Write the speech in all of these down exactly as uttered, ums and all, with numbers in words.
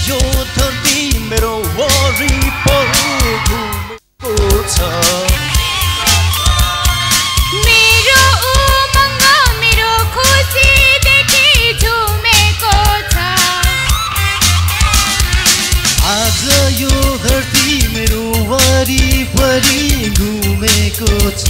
यो धरती मेरो वरिपरि घुमेको छ मेरो उमङ्ग मेरो खुसी देखि झुमेको छ आज यो धरती मेरो वरिपरि घुमेको छ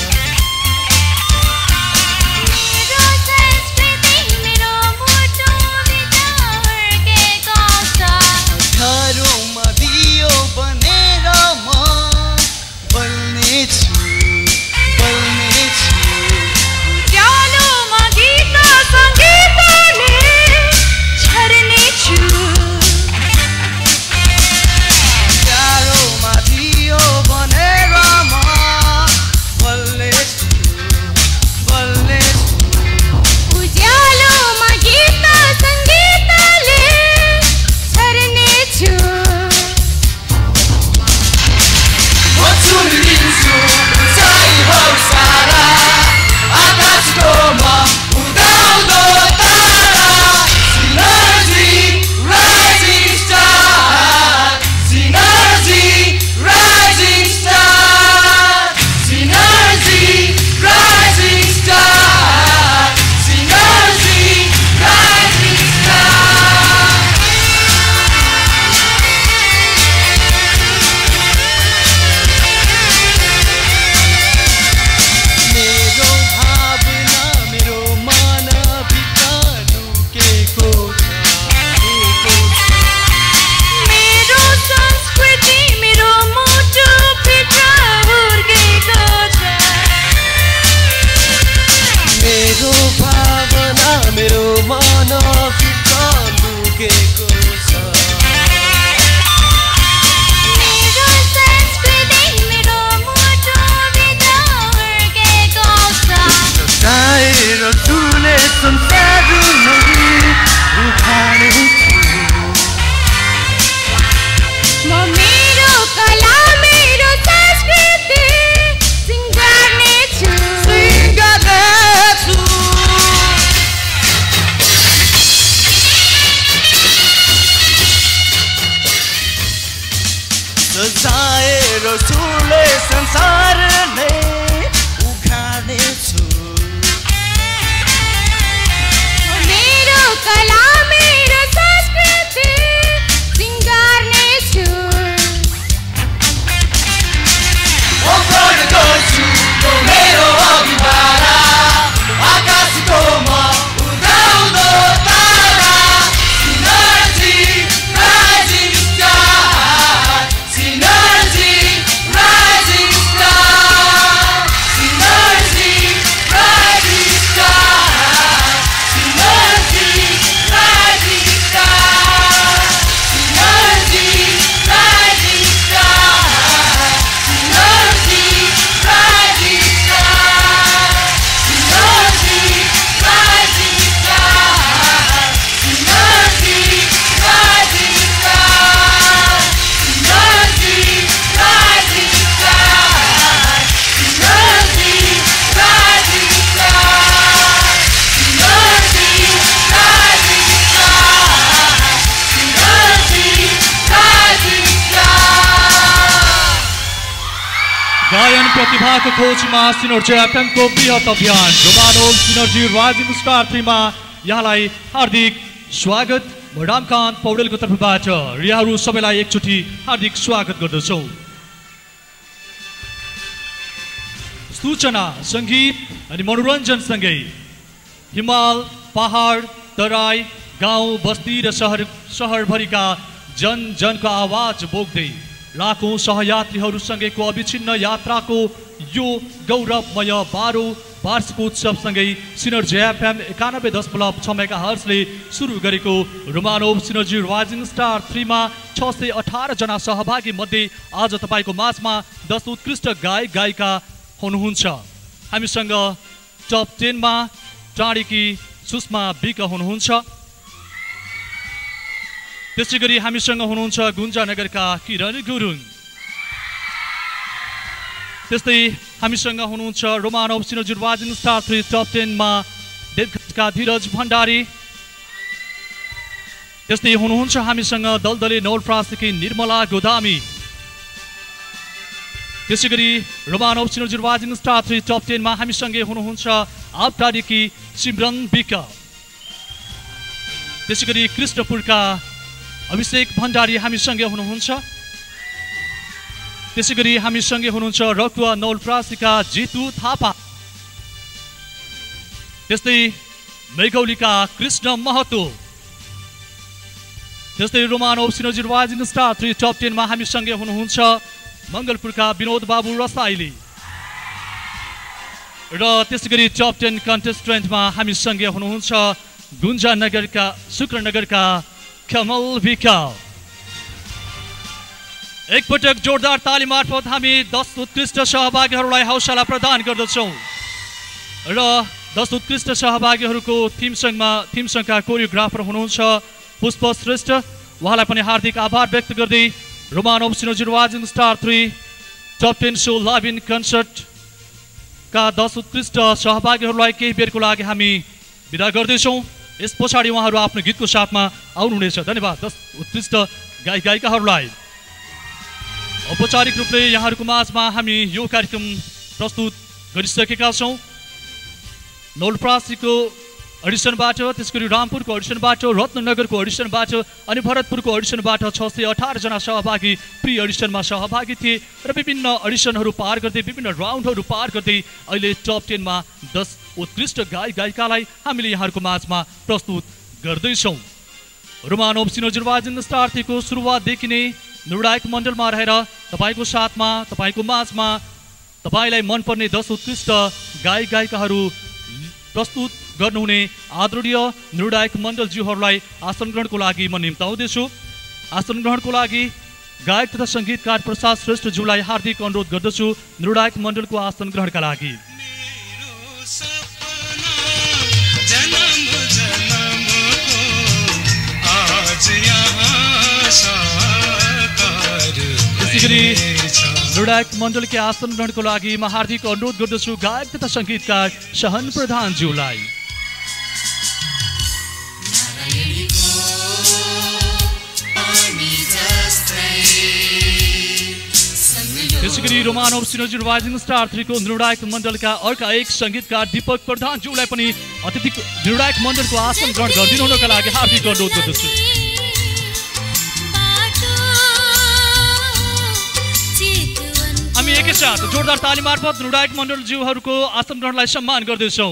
सजाएर सुले संसार नै उखाड्ने छु मेरो कला मेरो संस्कृति सिंगार्ने छु ओफर गर्छु तो मेरो अभिवारा आकाशको म उदाउँदो तारा synergy rising star synergy rising star synergy rising star synergy rising star synergy rising star synergy rising star synergy rising star synergy rising star synergy rising star synergy rising star synergy rising star synergy rising star गायन प्रतिभाको खोजमा synergy एफएमको बृहत अभियान Romano synergy rising star थ्रीमा यहाँलाई हार्दिक स्वागत। म रामकान्त पौडेलको तर्फबाट यहाँहरू सबैलाई एकचोटि हार्दिक स्वागत गर्दछौँ। सूचना सङ्गीत अनि मनोरञ्जनसँगै हिमाल पहाड तराई गाउँ बस्ती र सहर सहरभरिका जन जनको आवाज बोक्दै लाखौं सहयात्रीहरूसँगैको अविच्छिन्न यात्राको यो गौरवमय बाह्रौं वार्षिकोत्सवसँगै सिनर्जी एफएम एकानब्बे दशमलव छ मेगा हर्जले सुरु गरेको रोमानोभ सिनर्जी राइजिङ स्टार थ्रीमा छ सय अठार जना सहभागी मध्ये आज तपाईँको माझमा दस उत्कृष्ट गायक गायिका हुनुहुन्छ। हामीसँग टप टेनमा टाढीकी सुषमा विक हुनुहुन्छ। त्यसै गरी हामीसँग हुनुहुन्छ गुन्जानगरका किरण गुरुङ। त्यस्तै हामीसँग हुनुहुन्छ Romanov synergy rising star three top टेनमा देवघाटका धीरज भण्डारी। त्यस्तै हुनुहुन्छ हामीसँग दलदले नवलपरासीकी निर्मला गोदामी। त्यसै गरी Romanov synergy rising star three top टेनमा हामीसँगै हुनुहुन्छ आबटारीकी सिमरन विक। त्यसै गरी कृष्णपुरका अभिषेक भण्डारी हामीसँगै हुनुहुन्छ। त्यसै गरी हामीसँगै हुनुहुन्छ रकुवा नवलपरासीका जितु थापा। त्यस्तै मेघौलीका कृष्ण महतो। त्यस्तै Romanov synergy rising star three top टेनमा हामीसँगै हुनुहुन्छ मङ्गलपुरका विनोद बाबु रसाइली। र त्यसै गरी टप टेन कन्टेस्टेन्टमा हामीसँगै हुनुहुन्छ गुन्जानगरका शुक्रनगरका कमल विका। एकपटक जोरदार ताली मार्फत हामी दस उत्कृष्ट सहभागीहरूलाई हौसला प्रदान गर्दछौँ र दस उत्कृष्ट सहभागीहरूको थिम सङ्गमा थिम सङ्घका कोरियोग्राफर हुनुहुन्छ पुष्प श्रेष्ठ। उहाँलाई पनि हार्दिक आभार व्यक्त गर्दै Romanov synergy rising star three top ten show live in कन्सर्टका दस उत्कृष्ट सहभागीहरूलाई केही बेरको लागि हामी बिदा गर्दैछौँ। यस पछाडि उहाँहरू आफ्नो गीतको साथमा आउनुहुनेछ। धन्यवाद दस उत्कृष्ट गायक गायिकाहरूलाई। औपचारिक रूपले यहाँहरूको माझमा हामी यो कार्यक्रम प्रस्तुत गरिसकेका छौँ। नवलपरासीको अडिसनबाट, त्यस गरी रामपुरको अडिसनबाट, रत्नगरको अडिसनबाट अनि भरतपुरको अडिसनबाट छ सय अठारजना सहभागी प्रि अडिसनमा सहभागी थिए र विभिन्न अडिसनहरू पार गर्दै विभिन्न राउन्डहरू पार गर्दै अहिले टप टेनमा दस उत्कृष्ट गायक गायिकालाई हामीले यहाँहरूको माझमा प्रस्तुत गर्दैछौँ। रोमानव सिनर्जी राइजिङ स्टार थ्रीको सुरुवातदेखि नै निर्णायक मण्डलमा रहेर तपाईँको साथमा तपाईँको माझमा तपाईँलाई मनपर्ने दस उत्कृष्ट गायक गायिकाहरू प्रस्तुत गर्नुहुने आदरणीय निर्णायक मण्डलज्यूहरूलाई आसन ग्रहणको लागि म निम्ताउँदैछु। आसन ग्रहणको लागि गायक तथा सङ्गीतकार प्रसाद श्रेष्ठज्यूलाई हार्दिक अनुरोध गर्दछु निर्णायक मण्डलको आसन ग्रहणका लागि। निर्णायक मण्डलकै आसन ग्रहणको लागि म हार्दिक अनुरोध गर्दछु गायक तथा सङ्गीतकार सहन प्रधानज्यूलाई। त्यसै गरी रोमानव सिनर्जी राइजिङ स्टार थ्रीको निर्णायक मण्डलका अर्का एक सङ्गीतकार दीपक प्रधानज्यूलाई पनि अतिथि निर्णायक मण्डलको आसन ग्रहण गरिदिनु हुनका लागि हार्दिक अनुरोध गर्दछु। हामी एकैसाथ जोरदार ताली मार्फत निर्णायक मण्डलज्यूहरूको आसन ग्रहणलाई सम्मान गर्दैछौँ।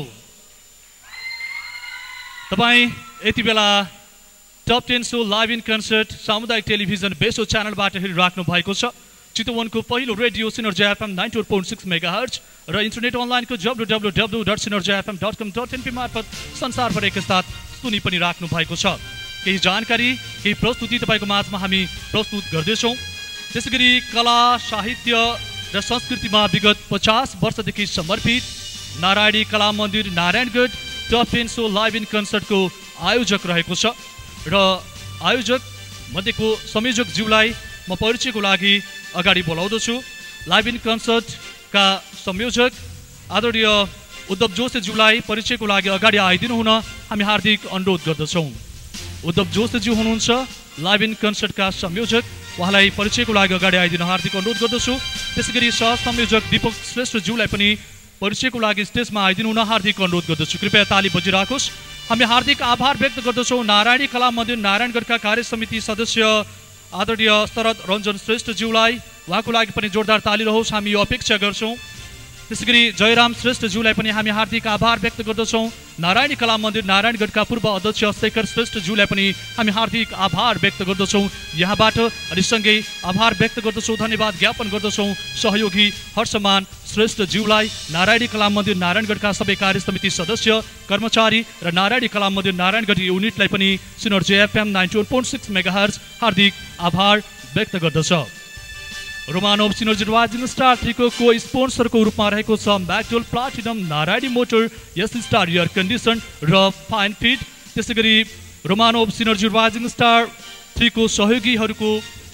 तपाईँ यति बेला top ten show live in concert सामुदायिक टेलिभिजन बेसो च्यानलबाट हेरिराख्नु भएको छ। चितवनको पहिलो radio synergy FM ninety four point six mega hertz र इन्टरनेट अनलाइनको W W W dot synergy FM dot com dot NP मार्फत संसारभर एकसाथ सुनि पनि राख्नु भएको छ। केही जानकारी केही प्रस्तुति तपाईँको माझमा हामी प्रस्तुत गर्दैछौँ। त्यसै गरी कला साहित्य र संस्कृतिमा विगत पचास वर्षदेखि समर्पित Narayani Kala Mandir Narayangarh top ten show live in कन्सर्टको आयोजक रहेको छ र आयोजक मध्येको संयोजकज्यूलाई म परिचयको लागि अगाडि बोलाउँदछु। लाइभ इन कन्सर्टका संयोजक आदरणीय उद्धव जोशीज्यूलाई परिचयको लागि अगाडि आइदिनु हुन हामी हार्दिक अनुरोध गर्दछौँ। उद्धव जोशीज्यू हुनुहुन्छ लाइभ इन कन्सर्टका संयोजक, उहाँलाई परिचयको लागि अगाडि आइदिन हार्दिक अनुरोध गर्दछु। त्यसै गरी सह संयोजक दीपक श्रेष्ठज्यूलाई पनि परिचयको लागि स्टेजमा आइदिनु हुन हार्दिक अनुरोध गर्दछु। कृपया ताली बजिराखोस्। हामी हार्दिक आभार व्यक्त गर्दछौँ नारायणी कला मन्दिर नारायणगढका कार्य समिति सदस्य आदरणीय शरद रञ्जन श्रेष्ठज्यूलाई, उहाँको लागि पनि जोरदार ताली रहोस् हामी यो अपेक्षा गर्छौँ। त्यसै गरी जयराम श्रेष्ठज्यूलाई पनि हामी हार्दिक आभार व्यक्त गर्दछौँ। नारायणी कला मन्दिर नारायणगढका पूर्व अध्यक्ष शेखर श्रेष्ठज्यूलाई पनि हामी हार्दिक आभार व्यक्त गर्दछौँ यहाँबाट। अनि सँगै आभार व्यक्त गर्दछौँ, धन्यवाद ज्ञापन गर्दछौँ सहयोगी हर्षमान श्रेष्ठज्यूलाई, नारायणी कला मन्दिर नारायणगढका सबै कार्य समिति सदस्य कर्मचारी र नारायणी कला मन्दिर नारायणगढ युनिटलाई पनि synergy FM ninety four point six mega hertz हार्दिक आभार व्यक्त गर्दछ। रोमानव सिनर्जी राइजिङ स्टार थ्रीको को स्पोन्सरको रूपमा रहेको छ म्याकडोल प्लाटिनम नारायणी मोटर यस स्टार एयर कन्डिसन र फाइन फिट। त्यसै गरी रोमानव सिनर्जी राइजिङ स्टार थ्रीको सहयोगीहरूको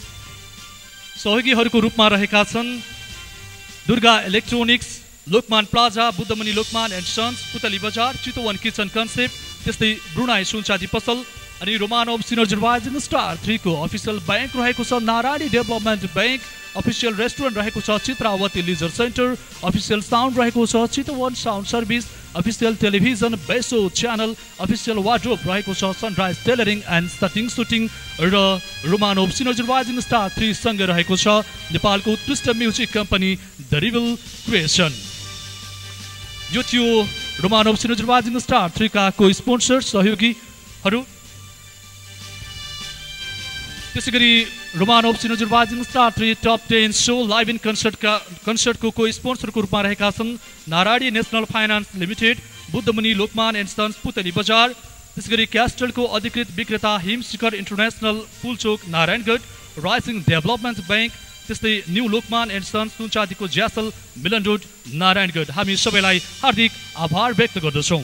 सहयोगीहरूको रूपमा रहेका छन् Durga electronics, Lokman plaza, Buddhamani Lokman and sons, Putali Bazar, Chitwan kitchen concept, त्यस्तै ब्रुनाई सुनचाँदी पसल, अनि Romanov synergy rising star three को अफिसियल बैंक रहेको छ Narayani development bank, official restaurant रहेको छ Chitravati leisure centre, official sound रहेको छ Chitwan sound service, official television बेसो च्यानल, अफिसियल वार्डरोब रहेको छ सनराइज टेलरिङ एन्ड सटिङ सुटिङ र Romanov synergy rising star three सँगै रहेको छ नेपालको उत्कृष्ट music company the rebel creation. यो थियो Romanov synergy rising star three का को स्पोन्सर सहयोगीहरू। त्यसैगरी Romanov synergy rising star three top ten show live in कन्सर्टका कन्सर्टको को स्पोन्सरको रूपमा रहेका छन् Narayani national finance limited, Buddhamuni Lokman and sons Putali Bazar, त्यसैगरी क्यास्टलको अधिकृत विक्रेता Himshikhar international Pulchowk Narayangarh, rising development bank, त्यस्तै न्यू लोकमान एन्ड सन्स सुनचाँदीको ज्यासल मिलन रोड नारायणगढ। हामी सबैलाई हार्दिक आभार व्यक्त गर्दछौँ।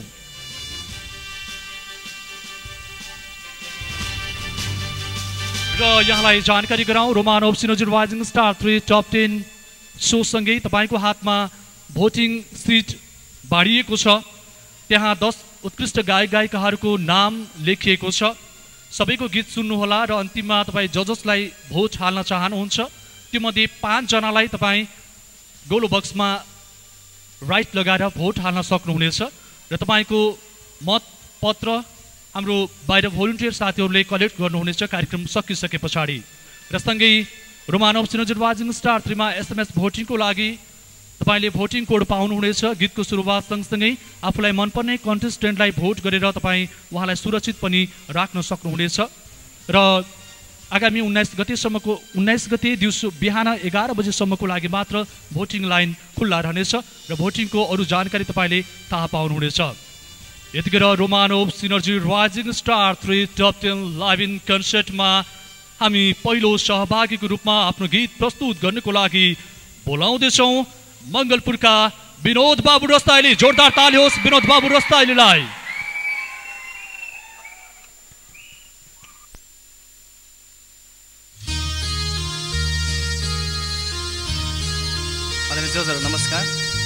र यहाँलाई जानकारी गराउँ, Romanov synergy rising star three top ten show सँगै तपाईँको हातमा भोटिङ सिट बाँडिएको छ। त्यहाँ दस उत्कृष्ट गायक गायिकाहरूको नाम लेखिएको छ। सबैको गीत सुन्नुहोला र अन्तिममा तपाईँ जजसलाई भोट हाल्न चाहनुहुन्छ तीमध्ये पाँचजनालाई तपाईँ गोलो बक्समा राइट लगाएर भोट हाल्न सक्नुहुनेछ र तपाईँको मतपत्र हाम्रो बाहिर भोलिन्टियर साथीहरूले कलेक्ट गर्नुहुनेछ कार्यक्रम सकिसके पछाडि। र सँगै रोमानोभ सिनर्जी राइजिङ स्टार थ्रीमा एसएमएस भोटिङको लागि तपाईँले भोटिङ कोड पाउनुहुनेछ। गीतको सुरुवात सँगसँगै आफूलाई मनपर्ने कन्टेस्टेन्टलाई भोट गरेर तपाईँ उहाँलाई सुरक्षित पनि राख्न सक्नुहुनेछ। र आगामी उन्नाइस गतेसम्मको उन्नाइस गते दिउँसो बिहान एघार बजेसम्मको लागि मात्र भोटिङ लाइन खुल्ला रहनेछ र भोटिङको अरू जानकारी तपाईँले थाहा पाउनुहुनेछ। यतिखेर Romanov synergy rising star three top ten live in कन्सर्टमा हामी पहिलो सहभागीको रूपमा आफ्नो गीत प्रस्तुत गर्नको लागि बोलाउँदैछौँ मङ्गलपुरका विनोद बाबु रस्ताइली। जोरदार ताली होस् विनोद बाबु रस्ताइलीलाई। जजहरू नमस्कार।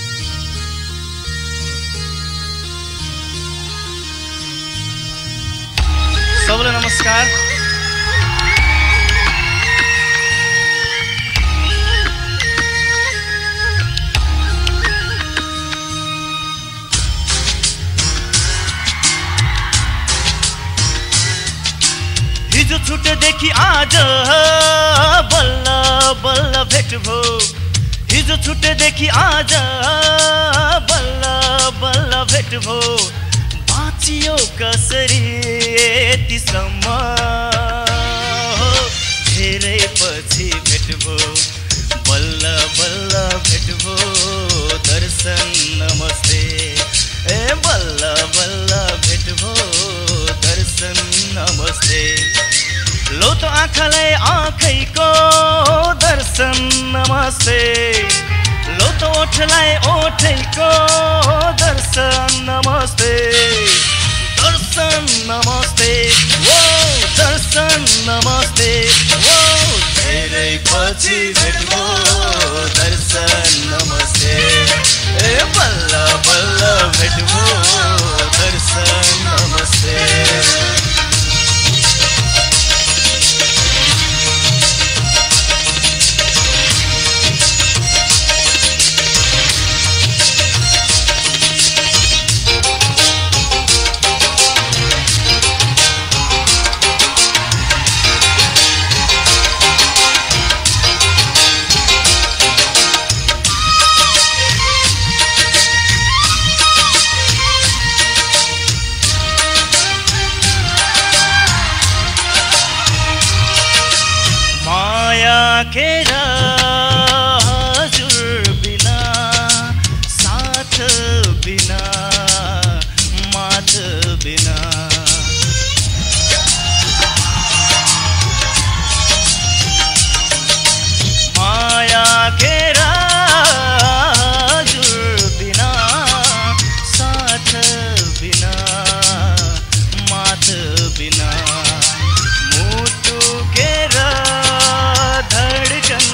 सबैलाई नमस्कार। हिजो छुटेदेखि आज बल्ल बल्ल भेट भो, हिजो छुटेदेखि आज बल्ल बल्ल भेट भो, बाँचियो कसरी यतिसम्म धेरै पछि भेट भो, बल्ल बल्ल भेट भो दर्शन नमस्ते, ए बल्ल बल्ल भेट भो दर्शन नमस्ते, लो त आँखालाई आँखैको दर्शन नमस्ते, लो त ओठलाई ओठैको दर्शन नमस्ते, दर्शन नमस्ते वो दर्शन नमस्ते वो धेरै पछि भेट्यो दर्शन नमस्ते, ए बल्ल बल्ल भेट्यो दर्शन नमस्ते। केरा हजुर बिना साथ बिना मात बिना, माया केरा हजुर बिना साथ बिना मात बिना, मुटु केरा धड़कन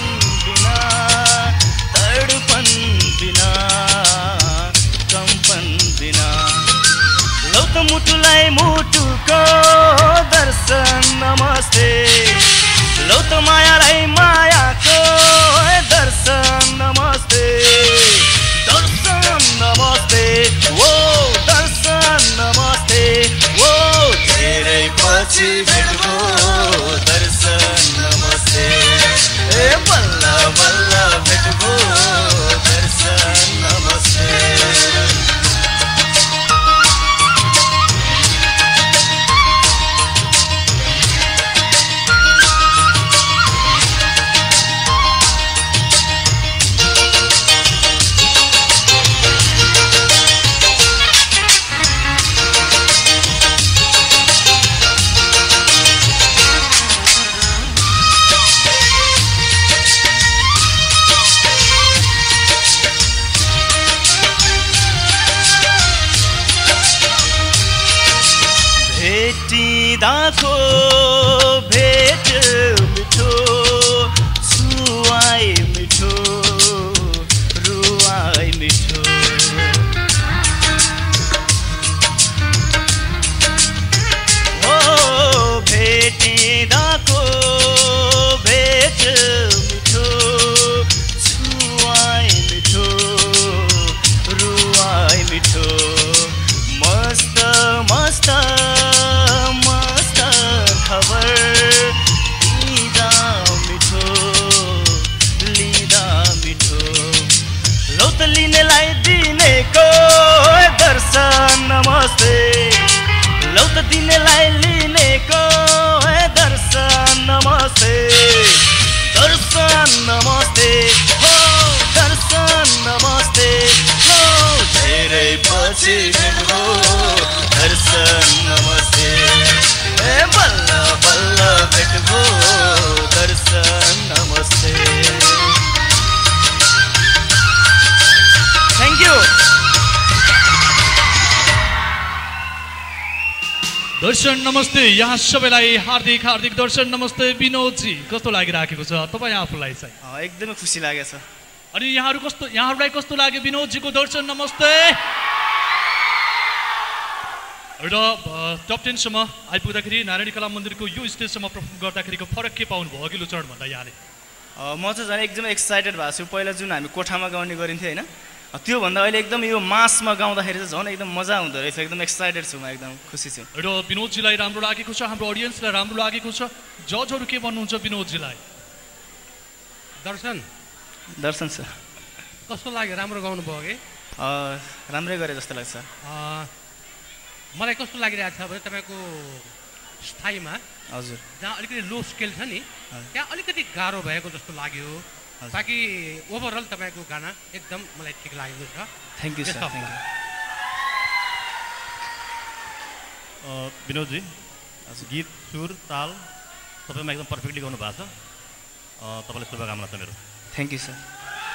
त मायालाई मायाको दर्शन नमस्ते दर्शन नमस्ते ओ दर्शन नमस्ते ओ धेरै पछि भेटको दर्शन नमस्ते ए बल्ल बल्ल भेटको दर्शन नमस्ते भेटिँदाको भेट मिठो छुवाई मिठो रुवाई मिठो हो भेटिँदाको भेट मिठो छुवाई मिठो रुवाई मिठो मस्त मस्त मस्त खबर लिँदा मिठो लिँदा मिठो लौ त लिनेलाई दिनेको दर्शन नमस्ते लौ त दिनेलाई लिनेको दर्शन नमस्ते दर्शन नमस्ते हो दर्शन नमस्ते हो धेरै पछि भेटको दर्शन नमस्ते ए बल्ल बल्ल भेटको दर्शन नमस्ते थ्याङ्क यू दर्शन नमस्ते यहाँ सबैलाई हार्दिक हार्दिक दर्शन नमस्ते विनोदजी कस्तो लागिराखेको छ तपाईँ आफूलाई चाहिँ एकदमै खुसी लागेछ अनि यहाँहरू कस्तो यहाँहरूलाई कस्तो लाग्यो विनोदजीको दर्शन नमस्ते र टप टेनसम्म आइपुग्दाखेरि नारायणी कला मन्दिरको यो स्टेजसम्म पर्फर्म गर्दाखेरिको फरक के पाउनुभयो अघिल्लो चरणभन्दा यहाँले म चाहिँ झन् एकदमै एक्साइटेड भएको छु पहिला जुन हामी कोठामा गाउने गरिन्थ्यो होइन त्योभन्दा अहिले एकदम यो मासमा गाउँदाखेरि चाहिँ झन् एकदम मजा हुँदो रहेछ एकदम एक्साइटेड छु म एकदम खुसी छु र विनोदजीलाई राम्रो लागेको छ हाम्रो अडियन्सलाई राम्रो लागेको छ जजहरू के भन्नुहुन्छ विनोदजीलाई दर्शन दर्शन सर कस्तो लाग्यो राम्रो गाउनुभयो कि राम्रै गरे जस्तो लाग्छ मलाई कस्तो लागिरहेको छ भने तपाईँको स्थायीमा हजुर जहाँ अलिकति लो स्केल छ नि त्यहाँ अलिकति गाह्रो भएको जस्तो लाग्यो बाँकी ओभरअल तपाईँको गाना एकदम मलाई ठिक लागेको छ thank you sir thank you विनोदजी गीत सुर ताल सबैमा एकदम पर्फेक्टली गाउनु भएको छ तपाईँलाई शुभकामना छ मेरो थ्याङ्क यू सर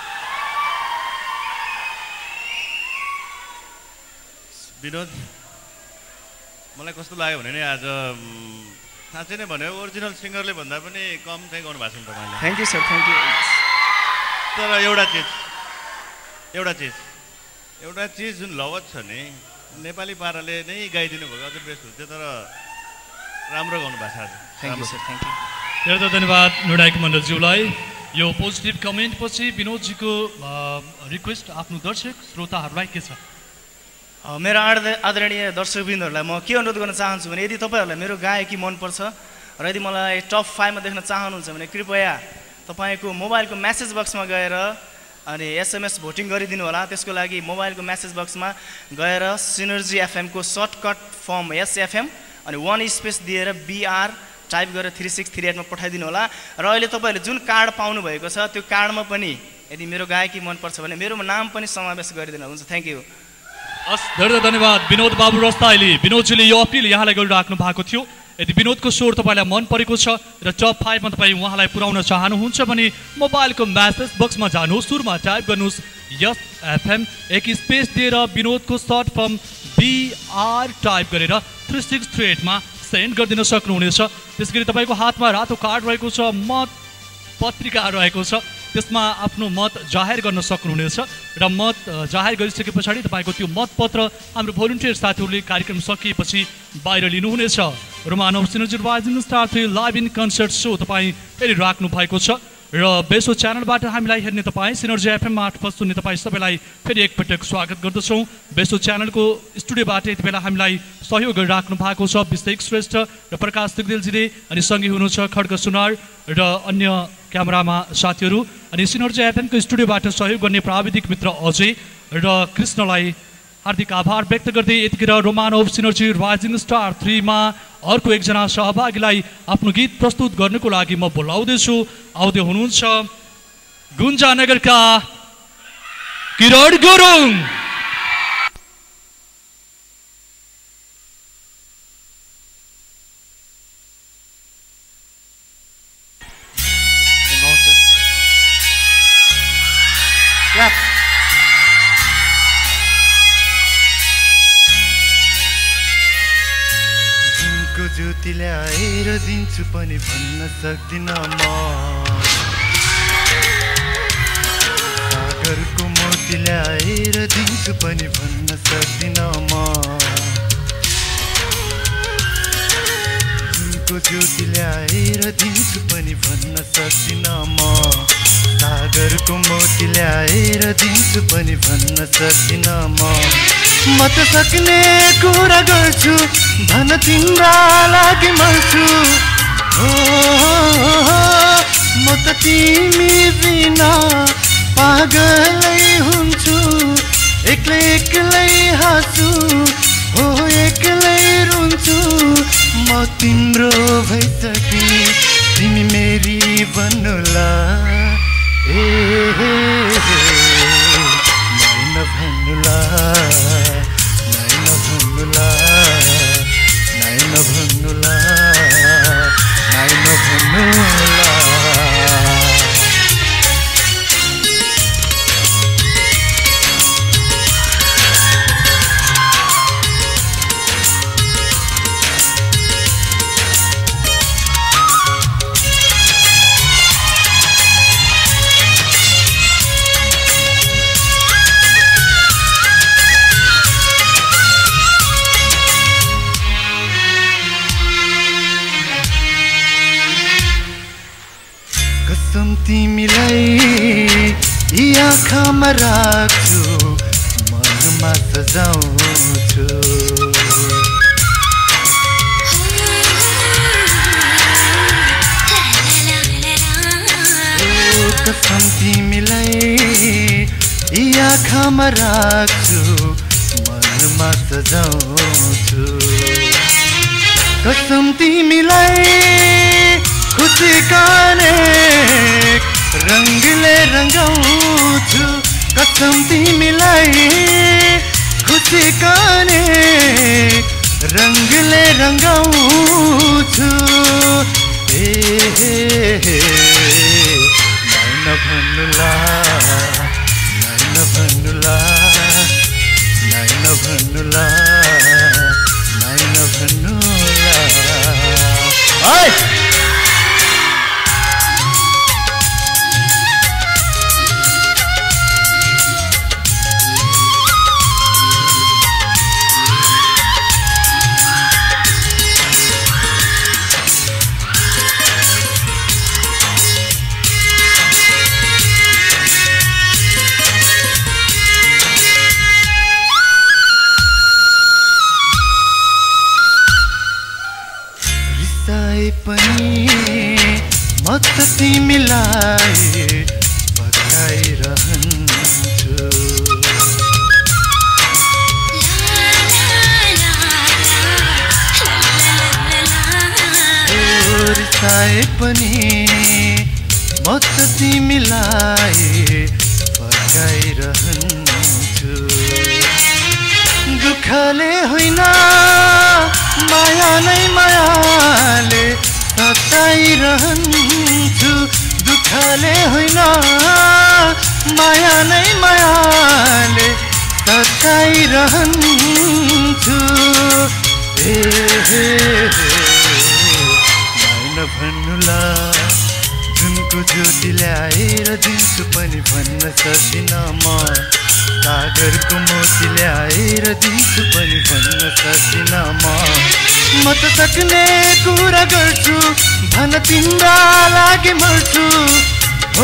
विनोद मलाई कस्तो लाग्यो भने नि आज साँच्चै नै भन्यो ओरिजिनल सिङ्गरले भन्दा पनि कम चाहिँ गाउनु भएको छ नि तपाईँले thank you sir thank you तर एउटा चिज एउटा चिज एउटा चिज जुन लवज छ नि नेपाली पाराले नै गाइदिनु भएको अझ बेस्ट हुन्थ्यो तर राम्रो गाउनु भएको छ आज thank you sir thank you धेरै धन्यवाद निर्णायक मण्डलज्यूलाई यो पोजिटिभ कमेन्ट पछि विनोदजीको रिक्वेस्ट आफ्नो दर्शक श्रोताहरूलाई के छ मेरो आदरणीय दर्शकवृन्दहरूलाई म के अनुरोध गर्न चाहन्छु भने यदि तपाईँहरूलाई मेरो गायकी मनपर्छ र यदि मलाई टप फाइभमा देख्न चाहनुहुन्छ भने कृपया तपाईँको मोबाइलको म्यासेज बक्समा गएर अनि एसएमएस भोटिङ गरिदिनु होला त्यसको लागि मोबाइलको म्यासेज बक्समा गएर सिनर्जी एफएमको सर्टकट फर्म एसएफएम अनि वान स्पेस दिएर बिआर टाइप गरेर थ्री सिक्स थ्री एटमा पठाइदिनु होला र अहिले तपाईँहरूले जुन कार्ड पाउनुभएको छ त्यो कार्डमा पनि यदि मेरो गायकी मनपर्छ भने मेरो नाम पनि समावेश गरिदिनु हुन्छ थ्याङ्क यू हस् धेरै धन्यवाद विनोद बाबु रस्ताइली विनोदजीले यो अपिल यहाँलाई गरिराख्नु भएको थियो यदि विनोदको स्वर तपाईँलाई मन परेको छ र टप फाइभमा तपाईँ उहाँलाई पुर्याउन चाहनुहुन्छ भने मोबाइलको म्यासेज बक्समा जानुहोस् सुरुमा टाइप गर्नुहोस् यस एफएम एक स्पेस दिएर विनोदको सर्ट फर्म बिआर टाइप गरेर थ्री सिक्स थ्री एटमा सेन्ड गरिदिन सक्नुहुनेछ त्यसै गरी तपाईँको हातमा रातो कार्ड रहेको छ मत पत्रिका रहेको छ त्यसमा आफ्नो मत जाहेर गर्न सक्नुहुनेछ र मत जाहेर गरिसके पछाडि तपाईँको त्यो मतपत्र हाम्रो भोलिन्टियर साथीहरूले कार्यक्रम सकिएपछि बाहिर लिनुहुनेछ Romanov synergy rising star three live in concert show तपाईँ हेरिराख्नु भएको छ र बेसो च्यानलबाट हामीलाई हेर्ने तपाईँ सिनर्जी एफएम मार्फत सुन्ने तपाईँ सबैलाई फेरि एकपटक स्वागत गर्दछौँ। बेसो च्यानलको स्टुडियोबाट यति बेला हामीलाई सहयोग गरिराख्नु भएको छ विवेक श्रेष्ठ र प्रकाश दिग्देलजीले, अनि सँगै हुनुहुन्छ खड्ग सुनार र अन्य क्यामेरामा साथीहरू, अनि सिनर्जी एफएमको स्टुडियोबाट सहयोग गर्ने प्राविधिक मित्र अजय र कृष्णलाई हार्दिक आभार व्यक्त गर्दै यतिखेर रोमानव सिनर्जी राइजिङ स्टार थ्रीमा अर्को एकजना सहभागीलाई आफ्नो गीत प्रस्तुत गर्नको लागि म बोलाउँदैछु। आउँदै हुनुहुन्छ गुन्जानगरका किरण गुरुङ। ज्योति ल्याएर दिन्छु पनि भन्न सक्दिनँ म, सागरको मोती ल्याएर दिन्छु पनि भन्न सक्दिनँ म, जुनको ज्योति ल्याएर दिन्छु पनि भन्न सक्दिनँ म, सागरको मोती ल्याएर दिन्छु पनि भन्न सक्दिनँ म। म त सक्ने कुरा गर्छु भन तिम्रा लागि मर्छु, हो म त तिमी बिना पागलै हुन्छु, एक्लै एक्लै हाँसु हो एक्लै रुन्छु, म तिम्रो भइसके तिमी मेरी बन्नुला, ए नाइ नभन्नुला नाइ नभन्नुला नाइ नभन्नुला नाइ नभन्नुला। तिमीलाई यी आँखामा राख्छु मनमा सजाउँछु, कसम तिमीलाई यी आँखामा राख्छु मनमा सजाउँछु, कसम तिमीलाई खुसीका अनेक रङ्गले रङ्गाउँछु, कसम तिमीलाई खुसीका अनेक रङ्गले रङ्गाउँछु, ए नाइ नभन्नुला नाइ नभन्नुला नाइ नभन्नुला नाइ नभन्नुला। पनि म त तिमीलाई पकाइरहन्छु, रिसाए पनि म त तिमीलाई पकाइरहन्छु, दुःखले होइन माया नै मायाले सताइरहन्छु, दुःखले होइन माया नै मायाले सताइरहन्छु, ए नाइ नभन्नुला जुनको ज्योति ल्याएर दिन्छु पनि भन्न सक्दिनँ म, सागरको मोती ल्याएर दिन्छु पनि भन्न सक्दिनँ म, म त सक्ने कुरा गर्छु भन तिम्रा लागि मर्छु हो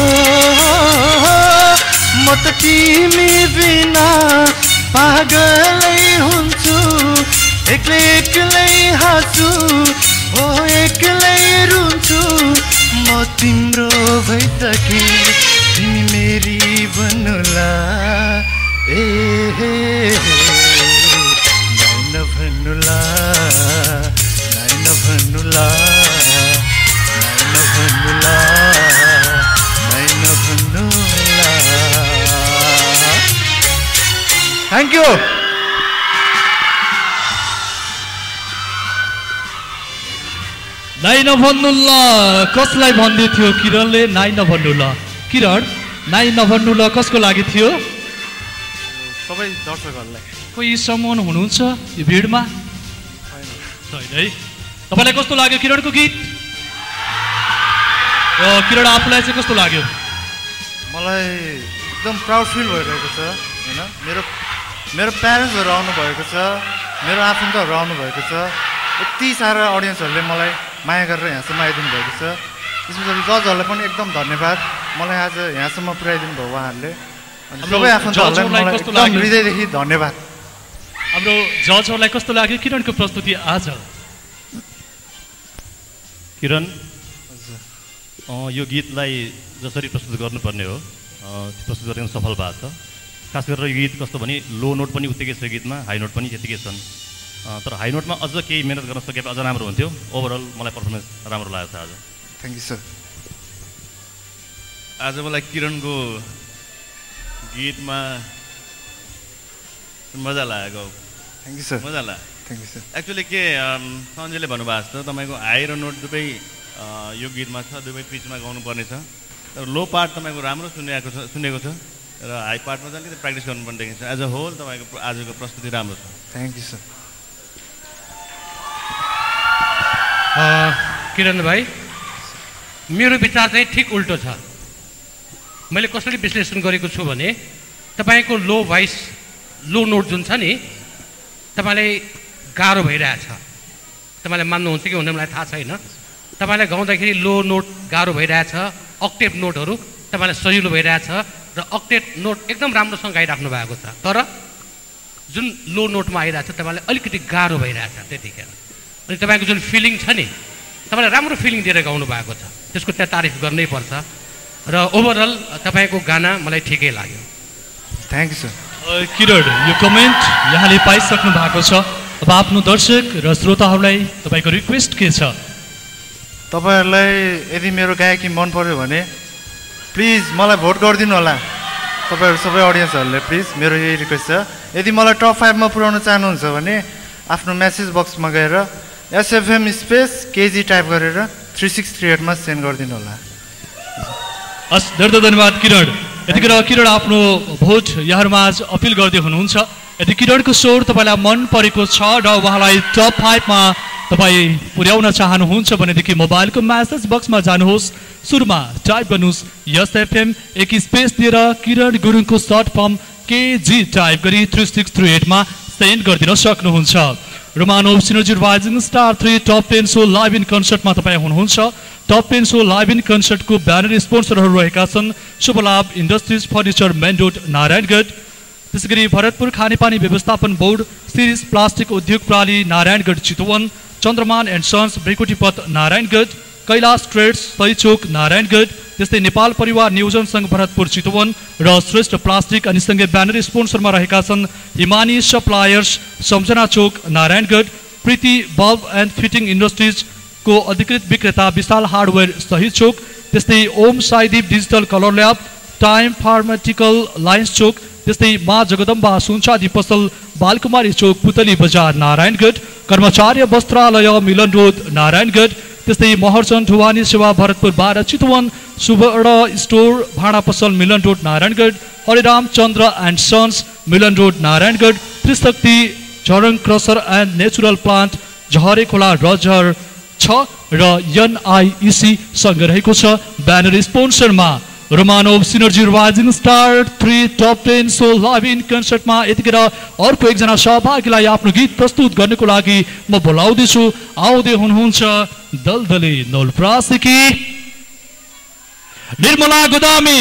म त तिमी बिना पागलै हुन्छु एक्लै एक्लै हाँस्छु हो एक्लै रुन्छु म तिम्रो भइसके तिमी मेरी बन्नुला ए हे नाइ नभन्नुला नाइ नभन्नुला नाइ नभन्नुला नाइ नभन्नुला थ्याङ्क यू नाइ नभन्नुला कसलाई भन्दै थियो किरणले नाइ नभन्नुला किरण नाइ नभन्नुला कसको लागि थियो सबै दर्शकहरूलाई कोही सम्मान हुनुहुन्छ यो भिडमा छैन है तपाईँलाई कस्तो लाग्यो किरणको गीत र किरण आफूलाई चाहिँ कस्तो लाग्यो मलाई एकदम प्राउड फिल भइरहेको छ होइन मेरो मेरो प्यारेन्ट्सहरू आउनुभएको छ मेरो आफन्तहरू आउनुभएको छ यति सारा अडियन्सहरूले मलाई माया गरेर यहाँसम्म आइदिनु भएको छ स्पेसली जजहरूलाई पनि एकदम धन्यवाद मलाई आज यहाँसम्म पुर्याइदिनु भयो उहाँहरूले अनि सबै आफन्तहरूलाई मलाई एकदम हृदयदेखि धन्यवाद हाम्रो जजहरूलाई कस्तो लाग्यो किरणको प्रस्तुति आज किरण यो गीतलाई जसरी प्रस्तुत गर्नुपर्ने हो प्रस्तुत गरेर सफल भएको छ खास गरेर यो गीत कस्तो भने लो नोट पनि उत्तिकै छ गीतमा हाई नोट पनि त्यतिकै छन् तर हाई नोटमा अझ केही मेहनत गर्न सके अझ राम्रो हुन्थ्यो ओभरअल मलाई पर्फर्मेन्स राम्रो लागेको छ आज थ्याङ्क यू सर आज मलाई किरणको गीतमा मजा लाग्यो थ्याङ्क यू सर मजा लाग्यो थ्याङ्क यू सर एक्चुअली के सञ्जयले भन्नुभएको छ तपाईँको हाई र नोट दुवै यो गीतमा छ दुवै पिचमा गाउनुपर्ने छ तर लो पार्ट तपाईँको राम्रो सुनेको छ सुनेको छ र हाई पार्टमा चाहिँ अलिकति प्र्याक्टिस गर्नुपर्ने देखिन्छ एज अ होल तपाईँको आजको प्रस्तुति राम्रो छ थ्याङ्क यू सर किरण भाइ मेरो विचार चाहिँ ठिक उल्टो छ मैले कसरी विश्लेषण गरेको छु भने तपाईँको लो भोइस लो नोट जुन छ नि तपाईँलाई गाह्रो भइरहेछ तपाईँले मान्नुहुन्छ कि हुने मलाई थाहा छैन तपाईँलाई गाउँदाखेरि लो नोट गाह्रो भइरहेछ अक्टेभ नोटहरू तपाईँलाई सजिलो भइरहेछ र अक्टेभ नोट एकदम राम्रोसँग गाइराख्नु भएको छ तर जुन लो नोटमा आइरहेछ तपाईँलाई अलिकति गाह्रो भइरहेछ त्यतिखेर अनि तपाईँको जुन फिलिङ छ नि तपाईँलाई राम्रो फिलिङ दिएर गाउनु भएको छ त्यसको त्यहाँ तारिफ गर्नै पर्छ र ओभरअल तपाईँको गाना मलाई ठिकै लाग्यो थ्याङ्क यू सर किरण यो कमेन्ट यहाँले पाइसक्नु भएको छ अब आफ्नो दर्शक र श्रोताहरूलाई तपाईँको रिक्वेस्ट के छ तपाईँहरूलाई यदि मेरो गायकी मन पर्यो भने प्लिज मलाई भोट गरिदिनु होला तपाईँहरू सबै अडियन्सहरूले प्लिज मेरो यही रिक्वेस्ट छ यदि मलाई टप फाइभमा पुर्याउन चाहनुहुन्छ भने आफ्नो मेसेज बक्समा गएर एसएफएम स्पेस केजी टाइप गरेर थ्री सिक्स थ्री एटमा सेन्ड गरिदिनु होला हस् धेरै धन्यवाद किरण यतिखेर किरण आफ्नो भोट यहाँहरूमा आज अपिल गर्दै हुनुहुन्छ यदि किरणको स्वर तपाईँलाई मन परेको छ र उहाँलाई टप फाइभमा तपाईँ पुर्याउन चाहनुहुन्छ भनेदेखि मोबाइलको म्यासेज बक्समा जानुहोस् सुरुमा टाइप गर्नुहोस् एसएफएम एक स्पेस दिएर किरण गुरुङको सर्ट फर्म केजी टाइप गरी थ्री सिक्स थ्री एटमा सेन्ड गरिदिन सक्नुहुन्छ Romano synergy rising star three top ten show live in कन्सर्टमा तपाईँ हुनुहुन्छ top ten show live in कन्सर्टको ब्यानर स्पोन्सरहरू रहेका छन् Shubhalabh industries furniture main road Narayangarh त्यसै गरी भरतपुर खानेपानी व्यवस्थापन बोर्ड सिरिज प्लास्टिक उद्योग प्रणाली Narayangarh Chitwan Chandraman and sons Brikotipath Narayangarh Kailash trades Sahichowk Narayangarh त्यस्तै नेपाल परिवार नियोजन सङ्घ भरतपुर चितवन र श्रेष्ठ प्लास्टिक अनि सँगै ब्यानर स्पोन्सरमा रहेका छन् Himani suppliers Samjhana Chowk Narayangarh Preeti bulb and fitting इन्डस्ट्रिजको अधिकृत विक्रेता विशाल हार्डवेयर सही चोक त्यस्तै Om Saideep digital colour lab time pharmaceutical lines Chowk त्यस्तै मा जगदम्बा सुनचाँदी पसल बालकुमारी चोक पुतली बजार नारायणगढ कर्मचार्य वस्त्रालय मिलन रोड नारायणगढ त्यस्तै महर्जन ढुवानी सेवा भरतपुर बाह्र चितवन सुवर्ण स्टोर भाँडा पसल Milan road Narayangarh Hariram Chandra and sons Milan road Narayangarh Trishakti झरङ crusher and natural plant Jhare Khola रजर छ र एनआइइसी सँग रहेको छ ब्यानर स्पोन्सरमा Romanov synergy rising star three top ten show live in कन्सर्टमा यतिखेर अर्को एकजना सहभागीलाई आफ्नो गीत प्रस्तुत गर्नको लागि म बोलाउँदैछु। आउँदै हुनुहुन्छ दलदली नवलपरासीकी निर्मला गोदामी।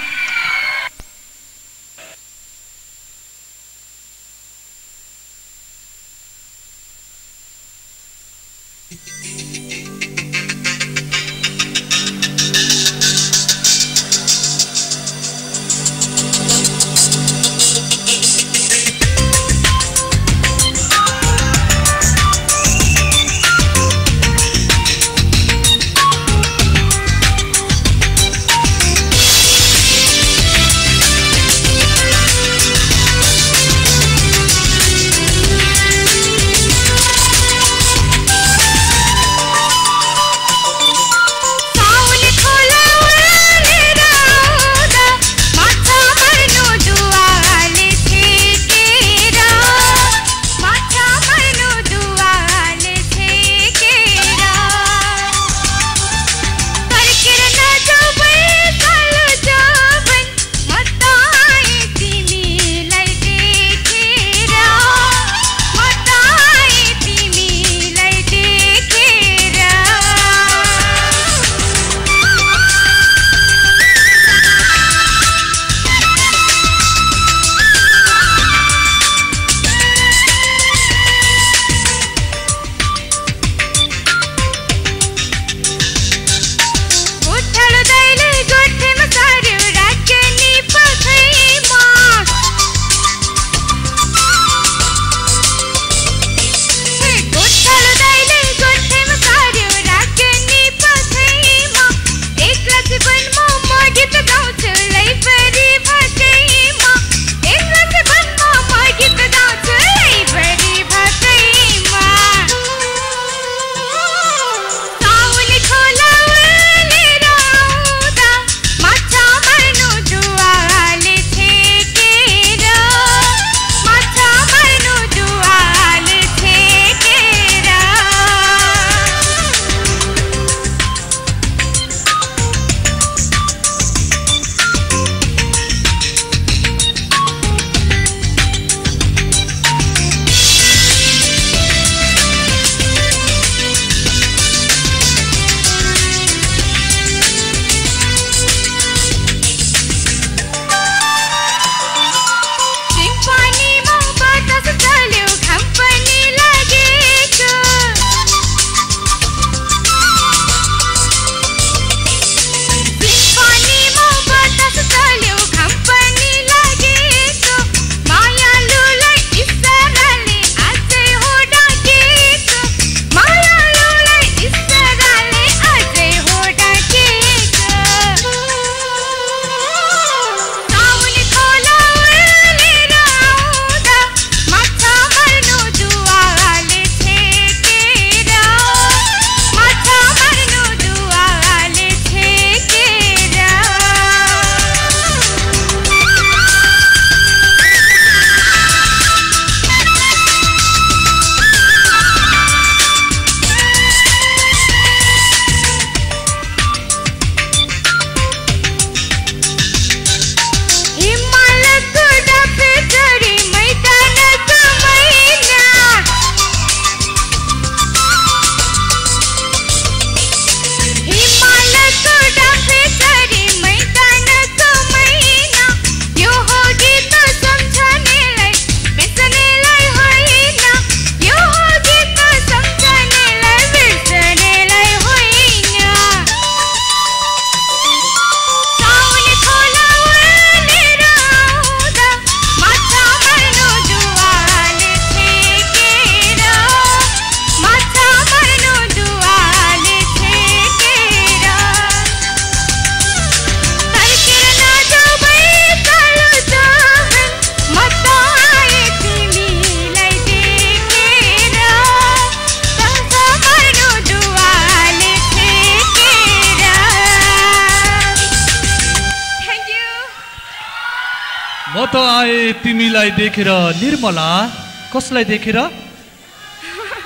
म त आए तिमीलाई देखेर निर्मला। कसलाई देखेर?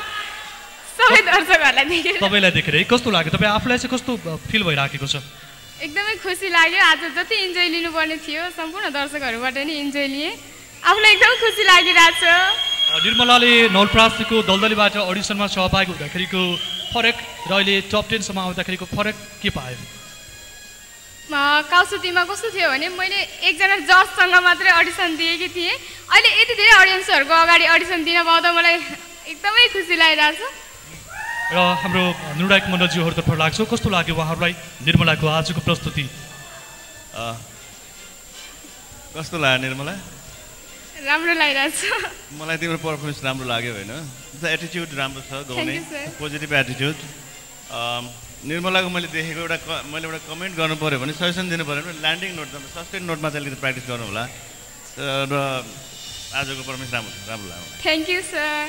सबै दर्शकहरूलाई देखेर। सबैलाई देखेर कस्तो लाग्यो? तपाईँ आफूलाई चाहिँ कस्तो फिल भइराखेको छ? एकदमै खुसी लाग्यो। आज जति इन्जोय लिनुपर्ने थियो सम्पूर्ण दर्शकहरूबाट नि इन्जोय लिएँ। आफूलाई एकदमै खुसी लागिरहेछ। निर्मलाले नवलपरासीको दलदलीबाट अडिसनमा सहभागी हुँदाखेरिको फरक र अहिले टप टेनसम्म आउँदाखेरिको फरक के पायो? काउसुतीमा कस्तो थियो भने मैले एकजना जजसँग मात्रै अडिसन दिएकी थिएँ। अहिले यति धेरै अडियन्सहरूको अगाडि अडिसन दिन पाउँदा मलाई एकदमै खुसी लागिरहेछ। र हाम्रो निर्णायक मण्डलज्यूहरूतर्फ लाग्छ कस्तो लाग्यो उहाँहरूलाई निर्मलाको आजको प्रस्तुति? कस्तो लाग्यो निर्मला? राम्रो लागिरहेछ। मलाई तिम्रो पर्फर्मेन्स राम्रो लाग्यो होइन, एटिच्युड राम्रो छ, गाउने पोजिटिभ एटिच्युड। निर्मलाको मैले देखेको एउटा मैले एउटा कमेन्ट गर्नु पऱ्यो भने सजेसन दिनु पऱ्यो भने ल्यान्डिङ नोट सस्टेन नोटमा चाहिँ अलिकति प्र्याक्टिस गर्नु होला। र आजको पर्फर्मेन्स राम्रो राम्रो लाग्यो। Thank you sir.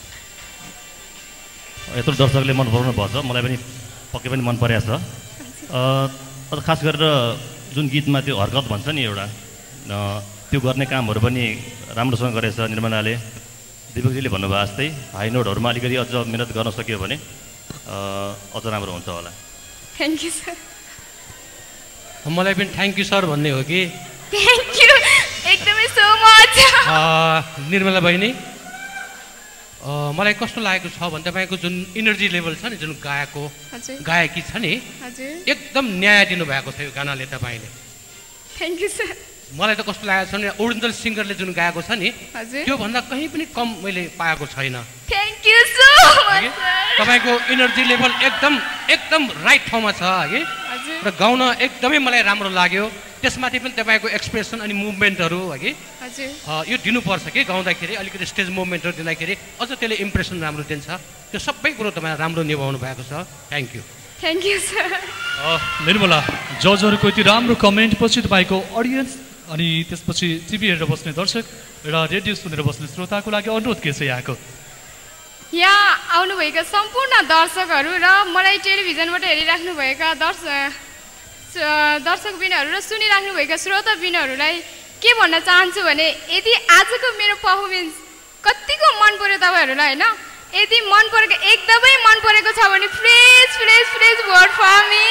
यत्रो दर्शकले मन पराउनु भएको छ, मलाई पनि पक्कै पनि मन परेको छ। अझ खास गरेर जुन गीतमा त्यो हरकत भन्छ नि एउटा त्यो गर्ने कामहरू पनि राम्रोसँग गरेछ निर्मलाले। दिपकजीले भन्नुभयो जस्तै हाई नोटहरूमा अलिकति अझ मिहिनेत गर्न सक्यो भने अझ राम्रो हुन्छ होला। Thank you sir. मलाई पनि थ्याङ्क यू सर भन्ने हो कि? थ्याङ्क यू एकदमै सो मच। निर्मला बहिनी मलाई कस्तो लागेको छ भने तपाईँको जुन इनर्जी लेभल छ नि, जुन गायकको गायकी छ नि, एकदम न्याय दिनुभएको छ यो गानाले तपाईँले। Thank you sir. मलाई त कस्तो लागेको छ भने ओरिजिनल सिङ्गरले जुन गाएको छ नि त्योभन्दा कहीँ पनि कम मैले पाएको छैन। Thank you so much. तपाईँको इनर्जी लेभल एकदम एकदम राइट ठाउँमा छ है, र गाउन एकदमै मलाई राम्रो लाग्यो। त्यसमाथि पनि तपाईँको एक्सप्रेसन अनि मुभमेन्टहरू है कि यो दिनुपर्छ कि गाउँदाखेरि अलिकति स्टेज मुभमेन्टहरू दिँदाखेरि अझ त्यसले इम्प्रेसन राम्रो दिन्छ। त्यो सबै कुरो तपाईँलाई राम्रो निभाउनु भएको छ। Thank you. Thank you sir. Nirmala, जजहरूको यति राम्रो कमेन्ट पछि तपाईँको अडियन्स अनि त्यसपछि टिभी हेरेर बस्ने दर्शक र रेडियो सुनेर बस्ने श्रोताको लागि अनुरोध के छ यहाँको? यहाँ आउनुभएका सम्पूर्ण दर्शकहरू र मलाई टेलिभिजनबाट हेरिराख्नुभएका दर्शक दर्शकबिनहरू र सुनिराख्नुभएका श्रोताबिनहरूलाई के भन्न चाहन्छु भने यदि आजको मेरो पर्फर्मेन्स कतिको मन पर्यो तपाईँहरूलाई होइन, यदि मन परेको एकदमै मन परेको छ भने please please please vote for me.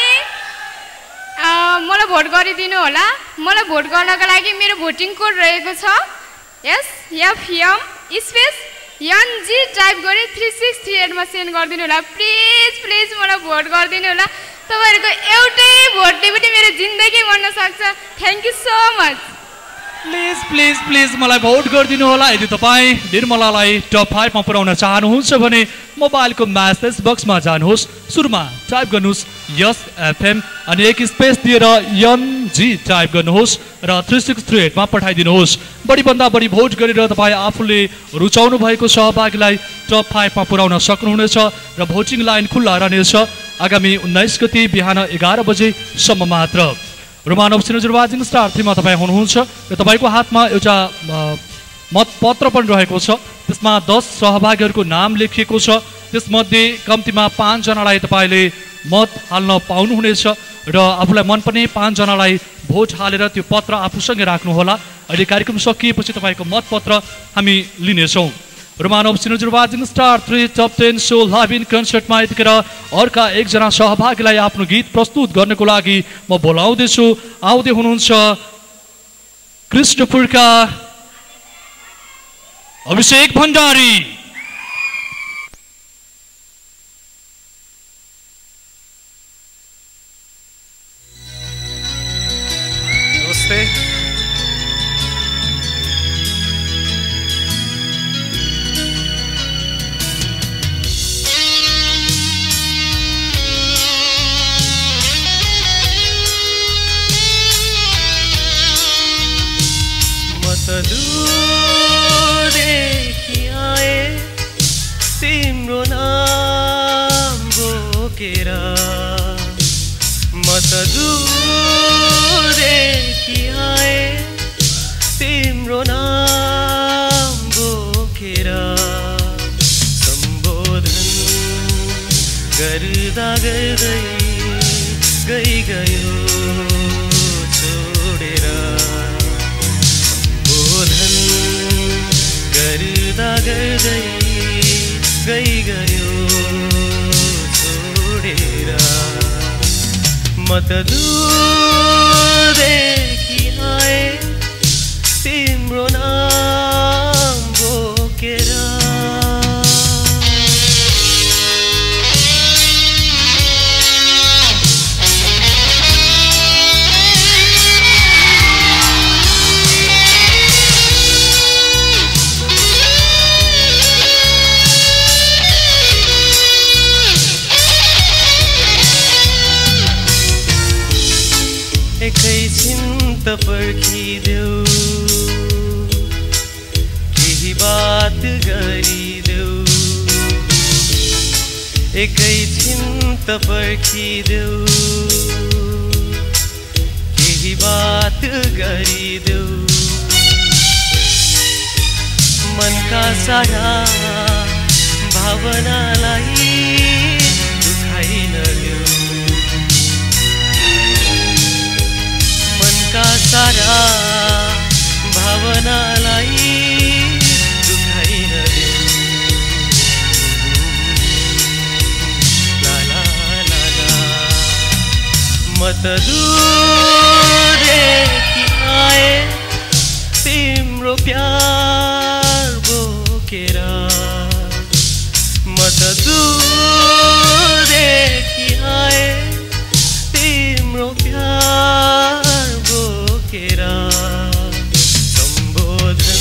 मलाई भोट गरिदिनु होला। मलाई भोट गर्नको लागि मेरो भोटिङ कोड रहेको छ S FM space NG type गरी थ्री सिक्स थ्री एटमा सेन्ड गरिदिनु होला। प्लिज प्लिज मलाई भोट गरिदिनु होला। तपाईँहरूको एउटै भोटले पनि मेरो जिन्दगी बन्न सक्छ। Thank you so much. Please please please मलाई भोट गरिदिनु होला। यदि तपाईँ निर्मलालाई टप फाइभमा पुर्याउन चाहनुहुन्छ भने मोबाइलको म्यासेज बक्समा जानुहोस्, सुरुमा टाइप गर्नुहोस् यस एफएम अनि एक स्पेस दिएर एनजी टाइप गर्नुहोस् र थ्री सिक्स थ्री एटमा पठाइदिनुहोस्। बढीभन्दा बढी भोट गरेर तपाईँ आफूले रुचाउनु भएको सहभागीलाई टप फाइभमा पुर्याउन सक्नुहुनेछ र भोटिङ लाइन खुल्ला रहनेछ आगामी उन्नाइस गति बिहान एघार बजेसम्म मात्र। रोमानव सिनेजरवाजिङ स्टार थ्रीमा तपाईँ हुनुहुन्छ र तपाईँको हातमा एउटा मतपत्र पनि रहेको छ। त्यसमा दस सहभागीहरूको नाम लेखिएको छ। त्यसमध्ये कम्तीमा पाँचजनालाई तपाईँले मत हाल्न पाउनुहुनेछ र आफूलाई मनपर्ने पाँचजनालाई भोट हालेर त्यो पत्र आफूसँगै राख्नुहोला। अहिले कार्यक्रम सकिएपछि तपाईँको मतपत्र हामी लिनेछौँ। रोमानव सिनेजरवाजिङ star three top ten show live in कन्सर्टमा यतिखेर अर्का एकजना सहभागीलाई आफ्नो गीत प्रस्तुत गर्नको लागि म बोलाउँदैछु। आउँदै हुनुहुन्छ कृष्णपुरका अभिषेक भण्डारी। नमस्ते। दूरदेखि आए तिम्रो नाम बोकेर, म त दूरदेखि आए तिम्रो नाम बोकेर, सम्बोधन गर्दा गर्दै गई गयो छोडेर, सम्बोधन म त दूरदेखि आए तिम्रो नाम बोकेर एकैछिन त पर्खिदेऊ केही बात गरिदेऊ एकैछिन त पर्खिदेऊ केही बात गरिदेऊ मनका सारा भावनालाई दुखाइ नदेऊ का सारा भावनालाई दुखाइ नदेऊ ला ला ला ला म त दूरदेखि आए तिम्रो प्यार बोकेर म त दूरदेखि आए तिम्रो प्यार सम्बोधन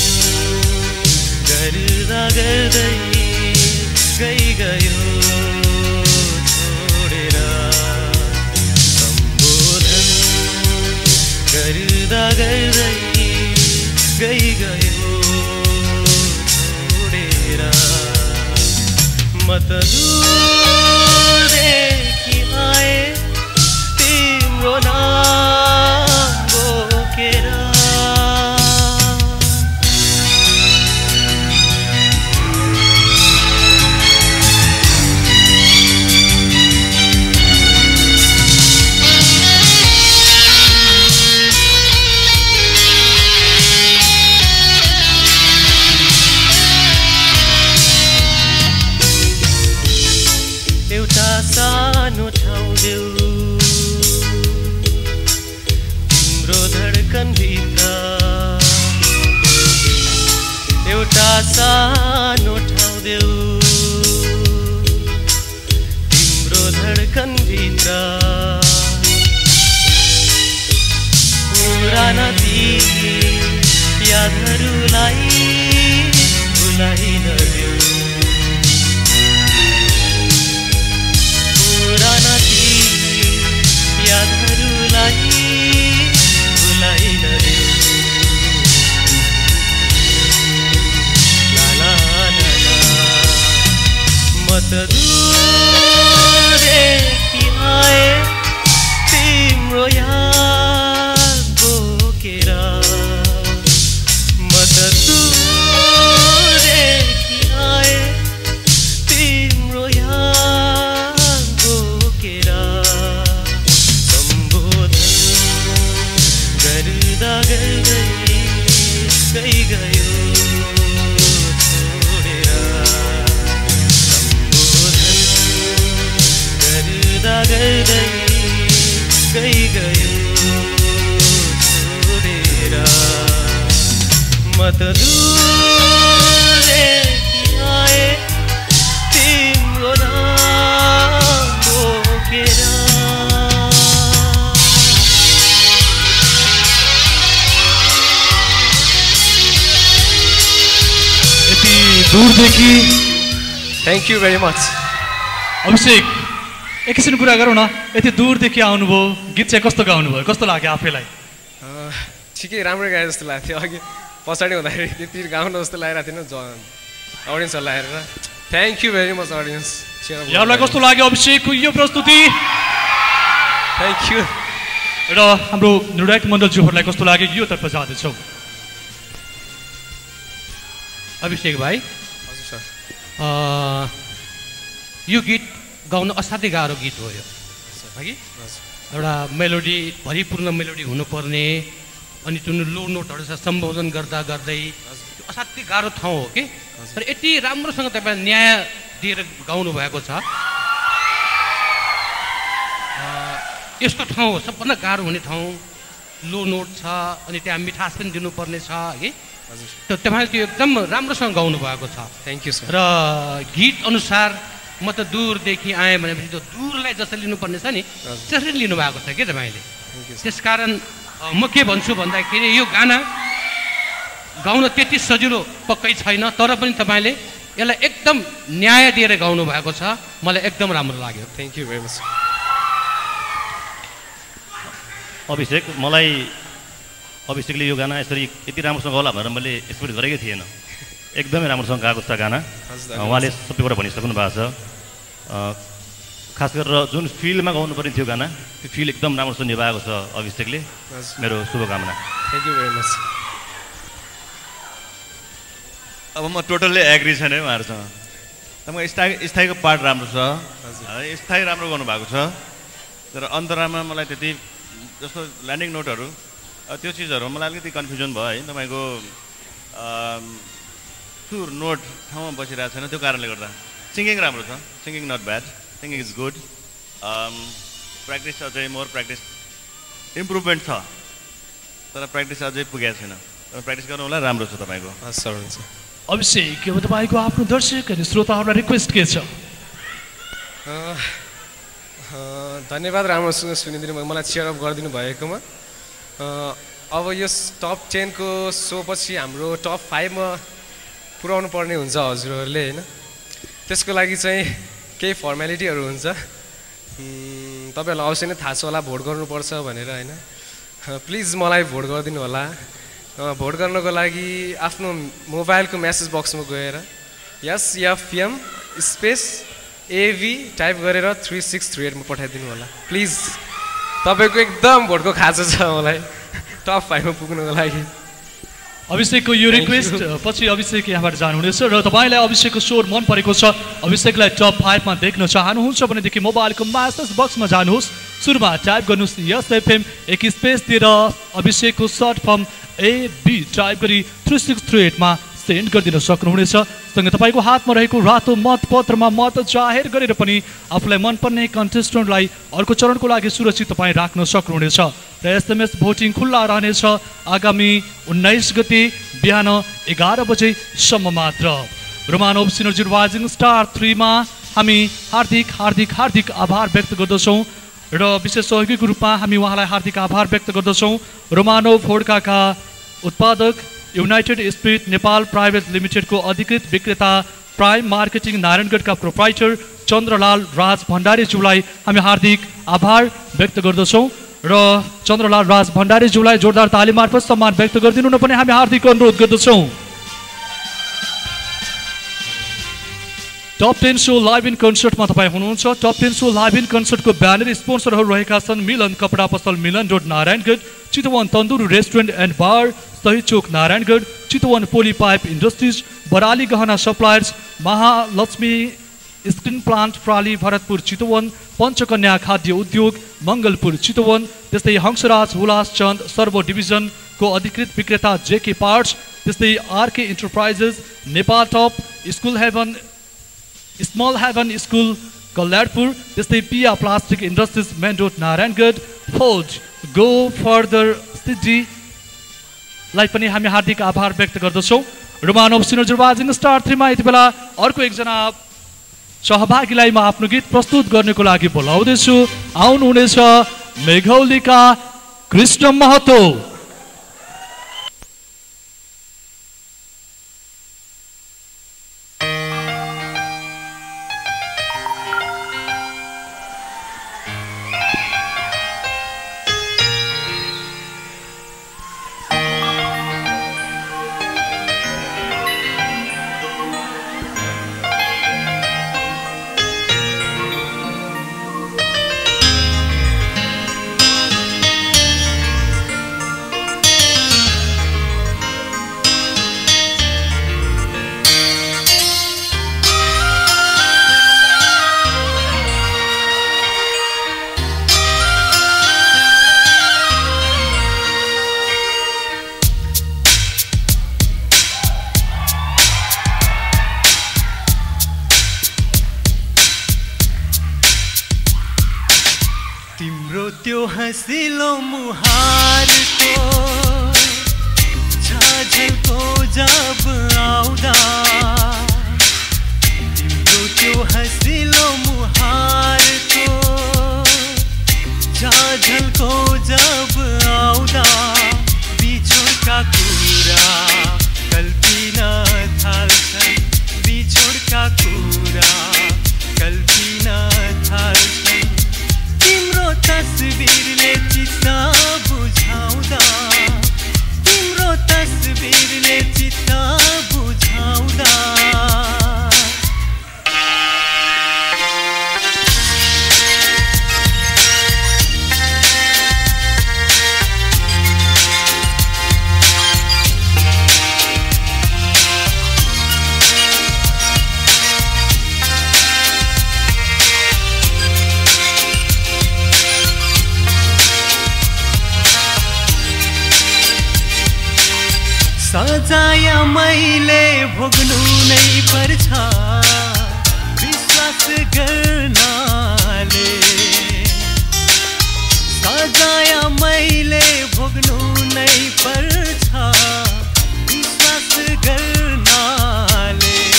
गर्दा गर्दै गई गयो छोडेर सम्बोधन गर्दा गर्दै गई गयो छोडेर म त दूरदेखि आए तिम्रो नाम बोकेर एउटा सानो ठाउँ देऊ तिम्रो धडकन भित्र एउटा सानो ठाउँ देऊ तिम्रो धडकन भित्र पुराना ती यादहरूलाई भुलाइ नदेऊ पुराना ती यादहरूलाई भुलाइ नदेऊ ला ला ला ला म त दूरदेखि आए तिम्रो याद बोकेर म त दूरदेखि आए तिम्रो याद बोकेर सम्बोधन गर्दा गर्दै गई गयो छोडेर सम्बोधन गर्दा गर्दै गई गयो छोडेर म त दूरदेखि आए तिम्रो नाम बोकेर दूरदेखि thank you very much Abhishek एकैछिन कुरा गरौँ न यति दूरदेखि आउनुभयो गीत चाहिँ कस्तो गाउनुभयो कस्तो लाग्यो आफैलाई ठिकै राम्रो गाए जस्तो लाग्थ्यो अघि पछाडि हुँदाखेरि त्यति गाउनु जस्तो लागिरहेको थिएन अडियन्सहरूलाई हेरेर thank you very much audience यहाँलाई कस्तो लाग्यो अभिषेकको यो प्रस्तुति थ्याङ्क यू र हाम्रो निर्णायक मण्डलज्यूहरूलाई कस्तो लाग्यो यो तर्फ जाँदैछौँ अभिषेक भाइ हजुर सर यो गीत गाउन असाध्यै गाह्रो गीत हो यो हगि एउटा मेलोडी भरिपूर्ण मेलोडी हुनुपर्ने अनि जुन लो नोटहरू सम्बोधन गर्दा गर्दै असाध्यै गाह्रो ठाउँ हो कि तर यति राम्रोसँग तपाईँले न्याय दिएर गाउनु भएको छ यस्तो ठाउँ हो सबभन्दा गाह्रो हुने ठाउँ, लो नोट छ अनि त्यहाँ मिठास पनि दिनुपर्ने छ है। त तपाईँले त्यो एकदम राम्रोसँग गाउनु भएको छ। Thank you sir. र गीत अनुसार म त दूरदेखि आएँ भनेपछि त्यो दूरलाई जसरी लिनुपर्ने छ नि त्यसरी लिनुभएको छ कि तपाईँले। त्यसकारण म के भन्छु भन्दाखेरि यो गाना गाउन त्यति सजिलो पक्कै छैन, तर पनि तपाईँले यसलाई एकदम न्याय दिएर गाउनु भएको छ, मलाई एकदम राम्रो लाग्यो। Thank you very much. Abhishek, मलाई अभिषेकले यो गाना यसरी यति राम्रोसँग गाउला भनेर मैले एक्सपेक्ट गरेकै थिएन। एकदमै राम्रोसँग गाएको छ गाना, उहाँले सबै कुरा भनिसक्नु भएको छ। खास गरेर जुन फिल्डमा गाउनुपर्ने थियो गाना त्यो फिल्ड एकदम राम्रोसँग निभाएको छ अभिषेकले। मेरो शुभकामना। Thank you very much. अब म टोटल्ली एग्री छैन है उहाँहरूसँग। तपाईँको स्थायी स्थायीको पार्ट राम्रो छ, स्थायी राम्रो गर्नुभएको छ, तर अन्तरामा मलाई त्यति जस्तो ल्यान्डिङ नोटहरू त्यो चिजहरू मलाई अलिकति कन्फ्युजन भयो है। तपाईँको सुर नोट ठाउँमा बसिरहेको छैन, त्यो कारणले गर्दा। सिङ्गिङ राम्रो छ, singing not bad, singing is good. Practice अझै मोर प्र्याक्टिस इम्प्रुभमेन्ट छ, तर प्र्याक्टिस अझै पुगेको छैन। प्र्याक्टिस गर्नु होला, राम्रो छ तपाईँको। सर हुन्छ। अभिषेक, अब तपाईँको आफ्नो दर्शक अनि श्रोताहरूलाई रिक्वेस्ट के छ? धन्यवाद राम्रोसँग सुनिदिनु भयो, मलाई चेयर अप गरिदिनु भएकोमा। अब यो टप टेनको सो पछि हाम्रो टप फाइभमा पुर्याउनु पर्ने हुन्छ हजुरहरूले होइन। त्यसको लागि चाहिँ केही फर्मेलिटीहरू हुन्छ, तपाईँहरूलाई अवश्य नै थाहा छ होला भोट गर्नुपर्छ भनेर होइन। प्लिज मलाई भोट गरिदिनु होला। भोट गर्नको लागि आफ्नो मोबाइलको मेसेज बक्समा गएर एसएफएम स्पेस एभी टाइप गरेर थ्री सिक्स थ्री एटमा पठाइदिनु होला प्लिज। तपाईँको एकदम भोटको खाँचो छ मलाई टप फाइभमा पुग्नुको लागि। अभिषेकको यो रिक्वेस्ट पछि अभिषेक यहाँबाट जानुहुनेछ र तपाईँलाई अभिषेकको स्वर मन परेको छ, अभिषेकलाई टप फाइभमा देख्न चाहनुहुन्छ भनेदेखि मोबाइलको म्यासेज बक्समा जानुहोस्, सुरुमा टाइप गर्नुहोस् एसएफएम एक स्पेस दिएर अभिषेकको सर्ट फर्म एबी टाइप गरी थ्री सिक्स थ्री एटमा सेन्ड गरिदिन सक्नुहुनेछ। सँगै तपाईँको हातमा रहेको रातो मतपत्रमा मत जाहेर गरेर पनि आफूलाई मनपर्ने कन्टेस्टेन्टलाई अर्को चरणको लागि सुरक्षित तपाईँ राख्न सक्नुहुनेछ र एसएमएस भोटिङ खुल्ला रहनेछ आगामी उन्नाइस गते बिहान एघार बजेसम्म मात्र। रोमानोभ सिनर्जी राइजिङ स्टार थ्रीमा हामी हार्दिक हार्दिक हार्दिक आभार व्यक्त गर्दछौँ र विशेष सहयोगीको रूपमा हामी उहाँलाई हार्दिक आभार व्यक्त गर्दछौँ। रोमानोभ होड्काका उत्पादक युनाइटेड स्पिरिट नेपाल प्राइभेट लिमिटेडको अधिकृत विक्रेता प्राइम मार्केटिङ नारायणगढका प्रोप्राइटर चन्द्रलाल राज भण्डारीज्यूलाई हामी हार्दिक आभार व्यक्त गर्दछौँ र चन्द्रलाल राज भण्डारीज्यूलाई जोरदार ताली मार्फत सम्मान व्यक्त गरिदिनु न पनि हामी हार्दिक अनुरोध गर्दछौँ। Top ten show live in कन्सर्टमा तपाईँ हुनुहुन्छ। Top ten show live in कन्सर्टको ब्यानर स्पोन्सरहरू रहेका छन् मिलन कपडा पसल Milan road Narayangadh, Chitwan Tandoor restaurant and bar Shahid Chowk Narayangadh, Chitwan poly pipe industries, Barali Gahana suppliers, Mahalaxmi screen plant प्राली भरतपुर चितवन, पञ्चकन्या खाद्य उद्योग मङ्गलपुर चितवन, त्यस्तै हंसराज हुलास चन्द सर्वो डिभिजनको अधिकृत विक्रेता जेके पार्ट्स, त्यस्तै RK enterprises Nepal top school heaven small heaven school Kalyanpur, त्यस्तै Piya plastic industries main road Narayangadh, forge go further सिटीलाई पनि हामी हार्दिक आभार व्यक्त गर्दछौँ। रोमानोभ सिनर्जी राइजिङ स्टार थ्रीमा यति बेला अर्को एकजना सहभागीलाई म आफ्नो गीत प्रस्तुत गर्नको लागि बोलाउँदैछु। आउनुहुनेछ मेघौलीका कृष्ण महतो। रे त्यो हँसिलो मुहारको झाझलको जब आउँदा तिम्रो त्यो हँसिलो मुहारको झाझलको जब आउँदा बिछोडका कुरा कल्पिन थाल्छन् बिछोडका कुरा कल्पिन थाल्छन् तिम्रो तस्बिरले चित्त बुझाउँदा तिम्रो तस्बिरले चित्त बुझाउँदा सजाय मैले भोग्नु नै पर्छ विश्वास गर्नाले सजाय मैले भोग्नु नै पर्छ विश्वास गर्नाले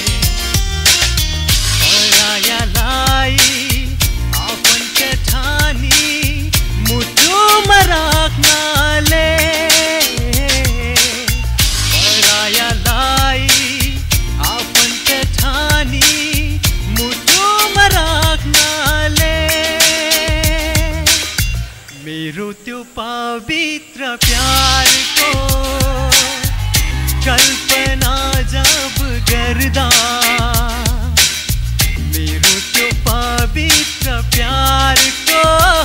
परायालाई आफन्त ठानी मुटुमा राख्नाले मेरो त्यो पवित्र प्यारको कल्पना जब गर्दा मेरो त्यो पवित्र प्यारको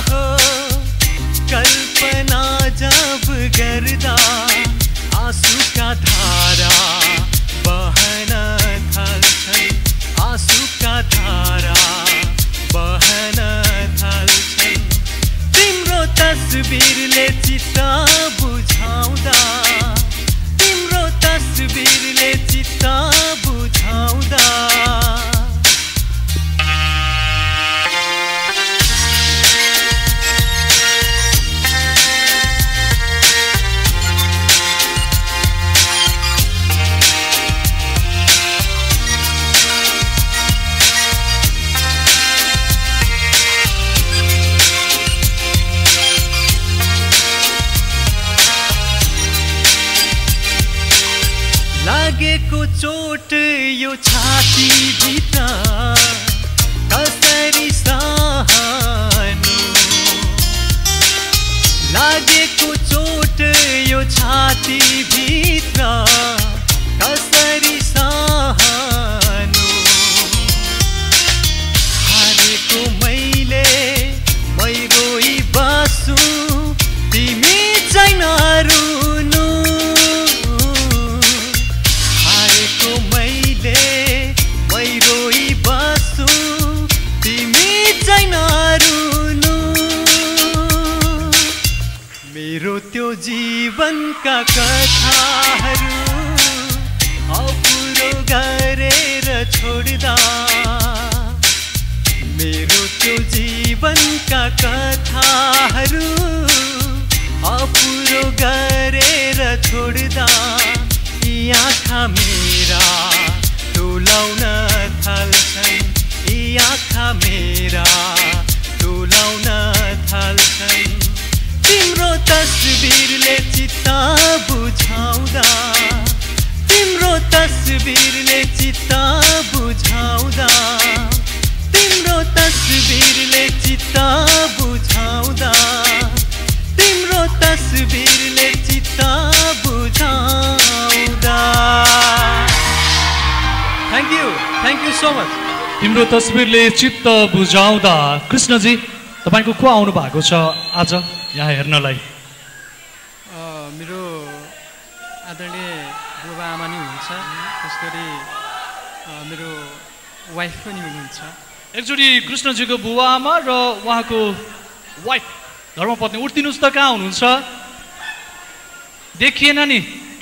कल्पना जब गर्दा आँसुका धारा बहन थाल्छन् आँसुका धारा बहन थाल्छन् तिम्रो तस्बिरले चित्त बुझाउँदा तिम्रो तस्बिरले चित्त बुझाउँदा लागेको चोट यो छाती भित्र कसरी सहनु लागेको चोट यो छाती भित्र कसरी सहनु हारेको मैले मै रोइ बस्छु तिमी चाहिँ नरुनु मैले मै रोइ बस्छु तिमी चाहिँ नरुनु मेरो त्यो जीवनका कथाहरू अपुरो गरेर छोड्दा मेरो त्यो जीवनका कथाहरू अपुरो गरेर छोड्दा यी आँखा मेरा डोलाउन थाल्छन् यी आँखा मेरा डोलाउन थाल्छन् तिम्रो तस्बिरले चित्त बुझाउँदा तिम्रो तस्बिरले चित्त बुझाउँदा तिम्रो तस्बिरले चित्त बुझाउँदा तिम्रो तस्बिरले चित्त बुझाउँदा thank you thank you so much तिम्रो तस्बिरले चित्त बुझाउँदा कृष्णजी तपाईँको को आउनु भएको छ आज यहाँ हेर्नलाई मेरो आदरणीय बुबा आमा नि हुनुहुन्छ त्यस गरी मेरो वाइफ पनि हुनुहुन्छ एकचोटि कृष्णजीको बुबा आमा र उहाँको वाइफ धर्मपत्नी उठ्दिनुहोस् त कहाँ हुनुहुन्छ देखिएन नि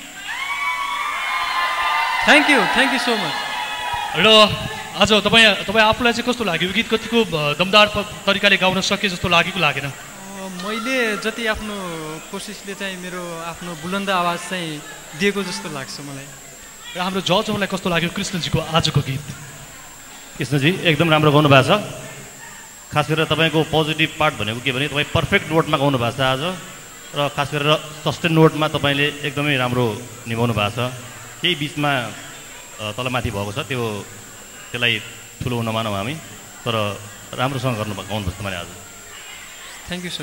thank you thank you so much र आज तपाईँ तपाईँ आफूलाई चाहिँ कस्तो लाग्यो गीत कतिको दमदार तरिकाले गाउन सके जस्तो लागेको लागेन मैले जति आफ्नो कोसिसले चाहिँ मेरो आफ्नो बुलन्द आवाज चाहिँ दिएको जस्तो लाग्छ मलाई। र हाम्रो जजहरूलाई कस्तो लाग्यो कृष्णजीको आजको गीत? कृष्णजी एकदम राम्रो गाउनु भएको छ। खास गरेर तपाईँको पोजिटिभ पार्ट भनेको के भने तपाईँ पर्फेक्ट नोटमा गाउनु भएको छ आज, र खास गरेर सस्टेन नोटमा तपाईँले एकदमै राम्रो निभाउनु भएको छ। केही बिचमा तलमाथि भएको छ, त्यो त्यसलाई ठुलो नमानौँ हामी, तर राम्रोसँग गर्नु गाउनुपर्छ तपाईँले आज। Thank you sir.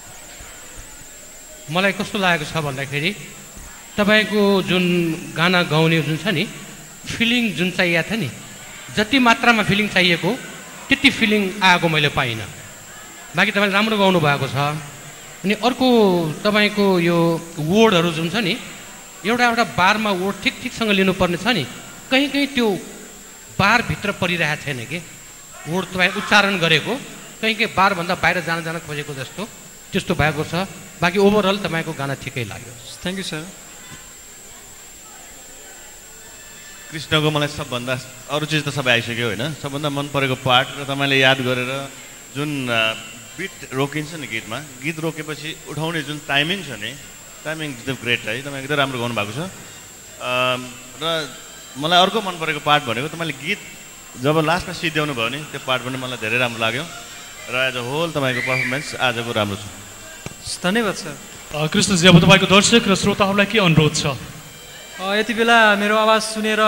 मलाई कस्तो लागेको छ भन्दाखेरि तपाईँको जुन गाना गाउने जुन छ नि फिलिङ जुन चाहिएको थियो नि, जति मात्रामा फिलिङ चाहिएको त्यति फिलिङ आएको मैले पाइनँ। बाँकी तपाईँले राम्रो गाउनु भएको छ। अनि अर्को तपाईँको यो वर्डहरू जुन छ नि, एउटा एउटा बारमा वर्ड ठिक ठिकसँग लिनुपर्ने छ नि, कहीँ कहीँ त्यो बारभित्र परिरहेको छैन कि वर्ड तपाईँ उच्चारण गरेको कहीँ कहीँ बारभन्दा बाहिर जान जान खोजेको जस्तो त्यस्तो भएको छ। बाँकी ओभरअल तपाईँको गाना ठिकै लाग्यो। Thank you sir. कृष्णको मलाई सबभन्दा अरू चिज त सबै आइसक्यो होइन, सबभन्दा मन परेको पार्ट र तपाईँले याद गरेर जुन बिट रोकिन्छ नि गीतमा, गीत रोकेपछि उठाउने जुन टाइमिङ छ नि, टाइमिङ एकदम ग्रेट है, तपाईँ एकदम राम्रो गाउनु भएको छ। र मलाई अर्को मन परेको पार्ट भनेको तपाईँले गीत जब लास्टमा सिद्ध्याउनु भयो नि, त्यो पार्ट पनि मलाई धेरै राम्रो लाग्यो र एज अ होल तपाईँको पर्फर्मेन्स आजको राम्रो छ। धन्यवाद सर। कृष्णजी, अब तपाईँको दर्शक र श्रोताहरूलाई के अनुरोध छ? यति बेला मेरो आवाज सुनेर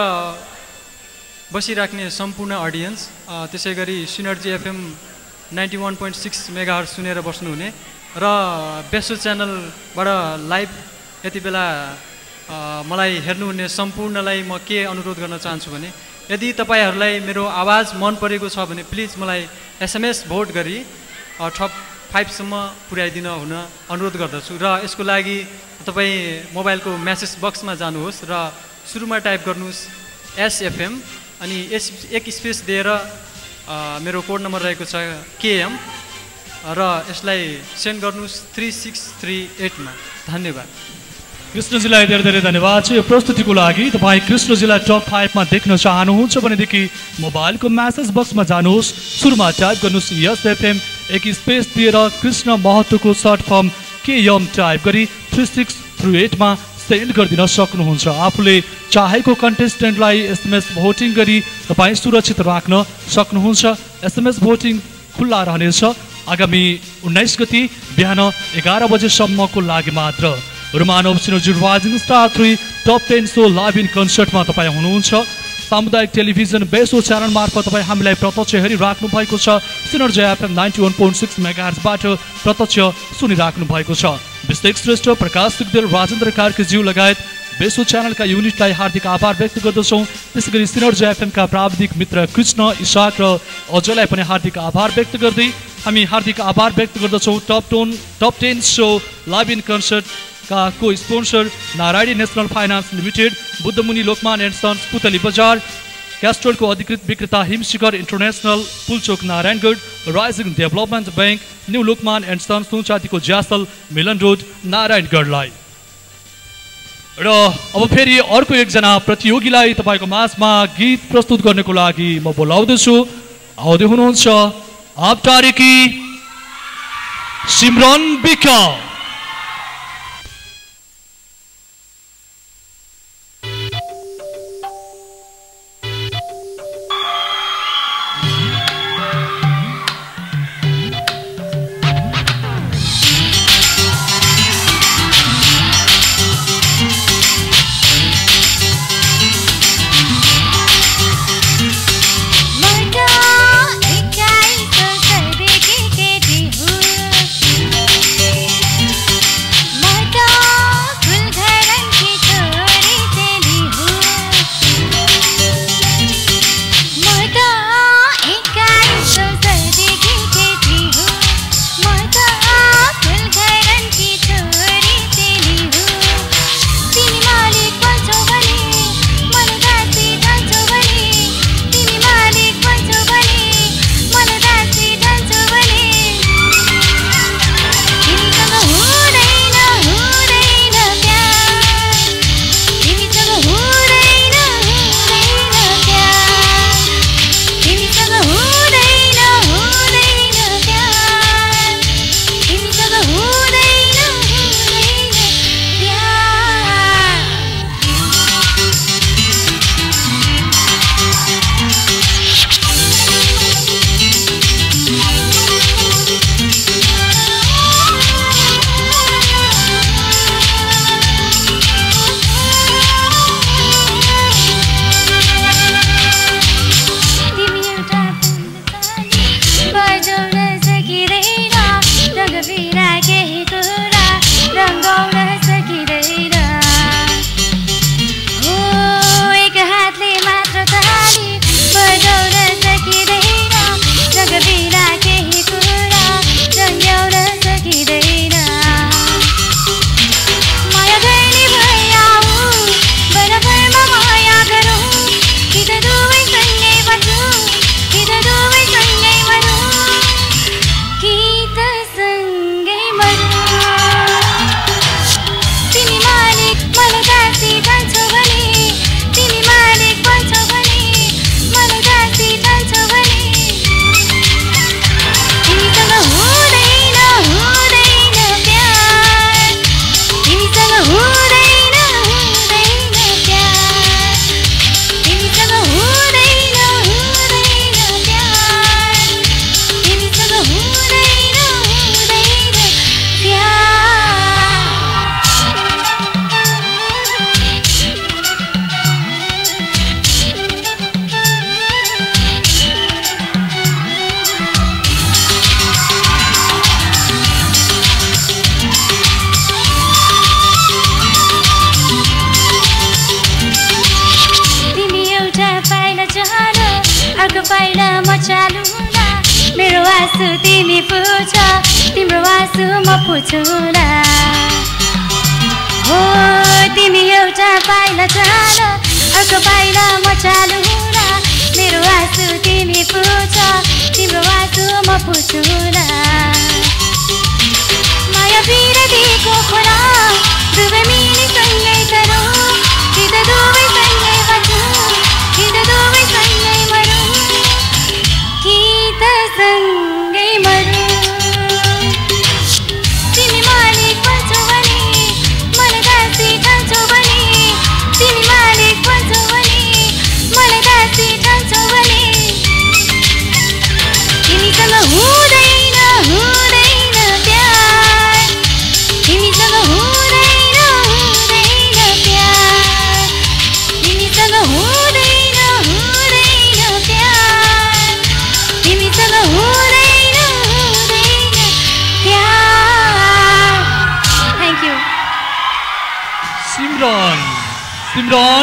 बसिराख्ने सम्पूर्ण अडियन्स, त्यसै गरी synergy FM ninety one point six megahertz सुनेर बस्नुहुने र बेसो च्यानलबाट लाइभ यति बेला मलाई हेर्नुहुने सम्पूर्णलाई म के अनुरोध गर्न चाहन्छु भने, यदि तपाईँहरूलाई मेरो आवाज मन परेको छ भने प्लिज मलाई एसएमएस भोट गरी टप फाइभसम्म पुर्याइदिन हुन अनुरोध गर्दछु। र यसको लागि तपाईँ मोबाइलको म्यासेज बक्समा जानुहोस् र सुरुमा टाइप गर्नुहोस् एसएफएम, अनि एस एक स्पेस दिएर मेरो कोड नम्बर रहेको छ केएम र यसलाई सेन्ड गर्नुहोस् थ्री सिक्स थ्री एटमा। धन्यवाद। कृष्णजीलाई धेरै धेरै धन्यवाद छ यो प्रस्तुतिको लागि। तपाईँ कृष्णजीलाई टप फाइभमा देख्न चाहनुहुन्छ भनेदेखि मोबाइलको म्यासेज बक्समा जानुहोस्, सुरुमा टाइप गर्नुहोस् एसएफएम, एक स्पेस दिएर कृष्ण महतोको सर्ट फर्म केएम टाइप गरी थ्री सिक्स थ्री एटमा सेन्ड गरिदिन सक्नुहुन्छ। आफूले चाहेको कन्टेस्टेन्टलाई एसएमएस भोटिङ गरी तपाईँ सुरक्षित राख्न सक्नुहुन्छ। एसएमएस भोटिङ खुल्ला रहनेछ आगामी उन्नाइस गति बिहान एघार बजेसम्मको लागि मात्र। Romanov synergy rising star three top ten show live in कन्सर्टमा तपाईँ हुनुहुन्छ। सामुदायिक टेलिभिजन बेसो च्यानल मार्फत तपाईँ हामीलाई प्रत्यक्ष हेरिराख्नु भएको छ। Synergy FM ninety one point six मेगाहर्जबाट प्रत्यक्ष सुनिराख्नु भएको छ। विश्लेष श्रेष्ठ, प्रकाश सिग्देल, राजेन्द्र कार्कीज्यू लगायत बेसो च्यानलका युनिटलाई हार्दिक आभार व्यक्त गर्दछौँ। त्यसै गरी सिनर्जी एफएमका प्राविधिक मित्र कृष्ण, इसाक र अजयलाई पनि हार्दिक आभार व्यक्त गर्दै हामी हार्दिक आभार व्यक्त गर्दछौँ। Top tone top ten show live in concert का को sponsor Narayani national finance limited, Buddhamuni Lokman and sons Putali Bazar, क्यास्ट्रोलको अधिकृत विक्रेता Himshikhar international Pulchowk Narayangarh, rising development bank, new Lokman and sons सुनचाँदीको ज्यासल मिलन रोड नारायणगढलाई। र अब फेरि अर्को एकजना प्रतियोगीलाई तपाईँको माझमा गीत प्रस्तुत गर्नको लागि म बोलाउँदैछु। आउँदै हुनुहुन्छ आपटारेकी सिमरन बिका। Thank you. पुछ तिम्रो आँसु म पुछुला हो तिमी एउटा पाइला चाल अर्को पाइला म चालुला मेरो आँसु तिमी पुछ तिम्रो आँसु म पुछुला माया बिरतीको खोला दुवै मिली सँगै गरौँ कि त दुवै सँगै बाँचौँ कि त दुवै सँगै मरौँ कि त सँगै मरौँ तिमी मालिक भन्छौ भने मलाई दासी ठान्छौ भने तिमी मालिक भन्छौ भने मलाई दासी ठान्छौ भने तिमीसँग हुँदैन हुँदैन प्यार तिमीसँग हुँदैन हुँदैन प्यार तिमीसँग हुँदैन हुँदैन प्यार तिमीसँग हुँदैन हुँदैन प्यार thank you Simran Simran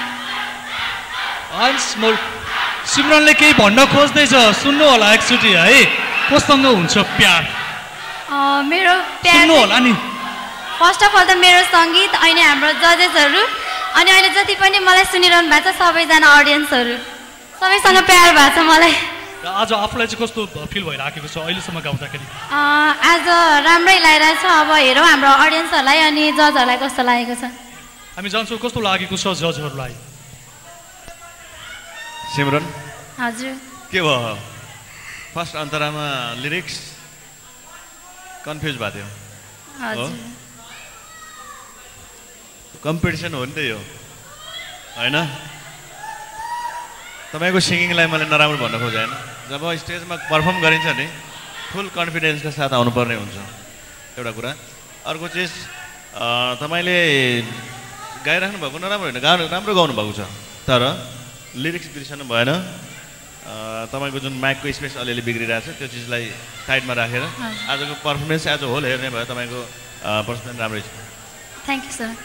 small सिमरनले केही भन्न खोज्दैछ सुन्नु होला एकचोटि है कोसँग हुन्छ प्यार मेरो प्यार सुन्नु होला नि फर्स्ट अफ अल त मेरो सङ्गीत अहिले हाम्रो जजेसहरू अनि अहिले जति पनि मलाई सुनिरहनु भएको छ सबैजना अडियन्सहरू सबैसँग प्यार भएको छ मलाई आज आफूलाई चाहिँ कस्तो फिल भइराखेको छ अहिलेसम्म गाउँदाखेरि आज राम्रै लागिरहेको छ अब हेरौँ हाम्रो अडियन्सहरूलाई अनि जजहरूलाई कस्तो लागेको छ हामी जान्छौँ कस्तो लागेको छ जजहरूलाई सिमरन हजुर के भयो फर्स्ट अन्तरामा लिरिक्स कन्फ्युज भएको थियो हजुर कम्पिटिसन हो नि त यो होइन तपाईँको सिङ्गिङलाई मैले नराम्रो भन्न खोजेँ होइन जब स्टेजमा पर्फर्म गरिन्छ नि फुल कन्फिडेन्सका साथ आउनुपर्ने हुन्छ एउटा कुरा अर्को चिज तपाईँले गाइराख्नु भएको नराम्रो होइन गाउनु राम्रो गाउनु भएको छ तर लिरिक्स बिर्सनु भएन तपाईँको जुन माइकको स्पेस अलिअलि बिग्रिरहेको छ त्यो चिजलाई साइडमा राखेर आजको पर्फर्मेन्स एज अ होल हेर्ने भयो तपाईँको पर्फर्मेन्स राम्रै छ थ्याङ्क यू सर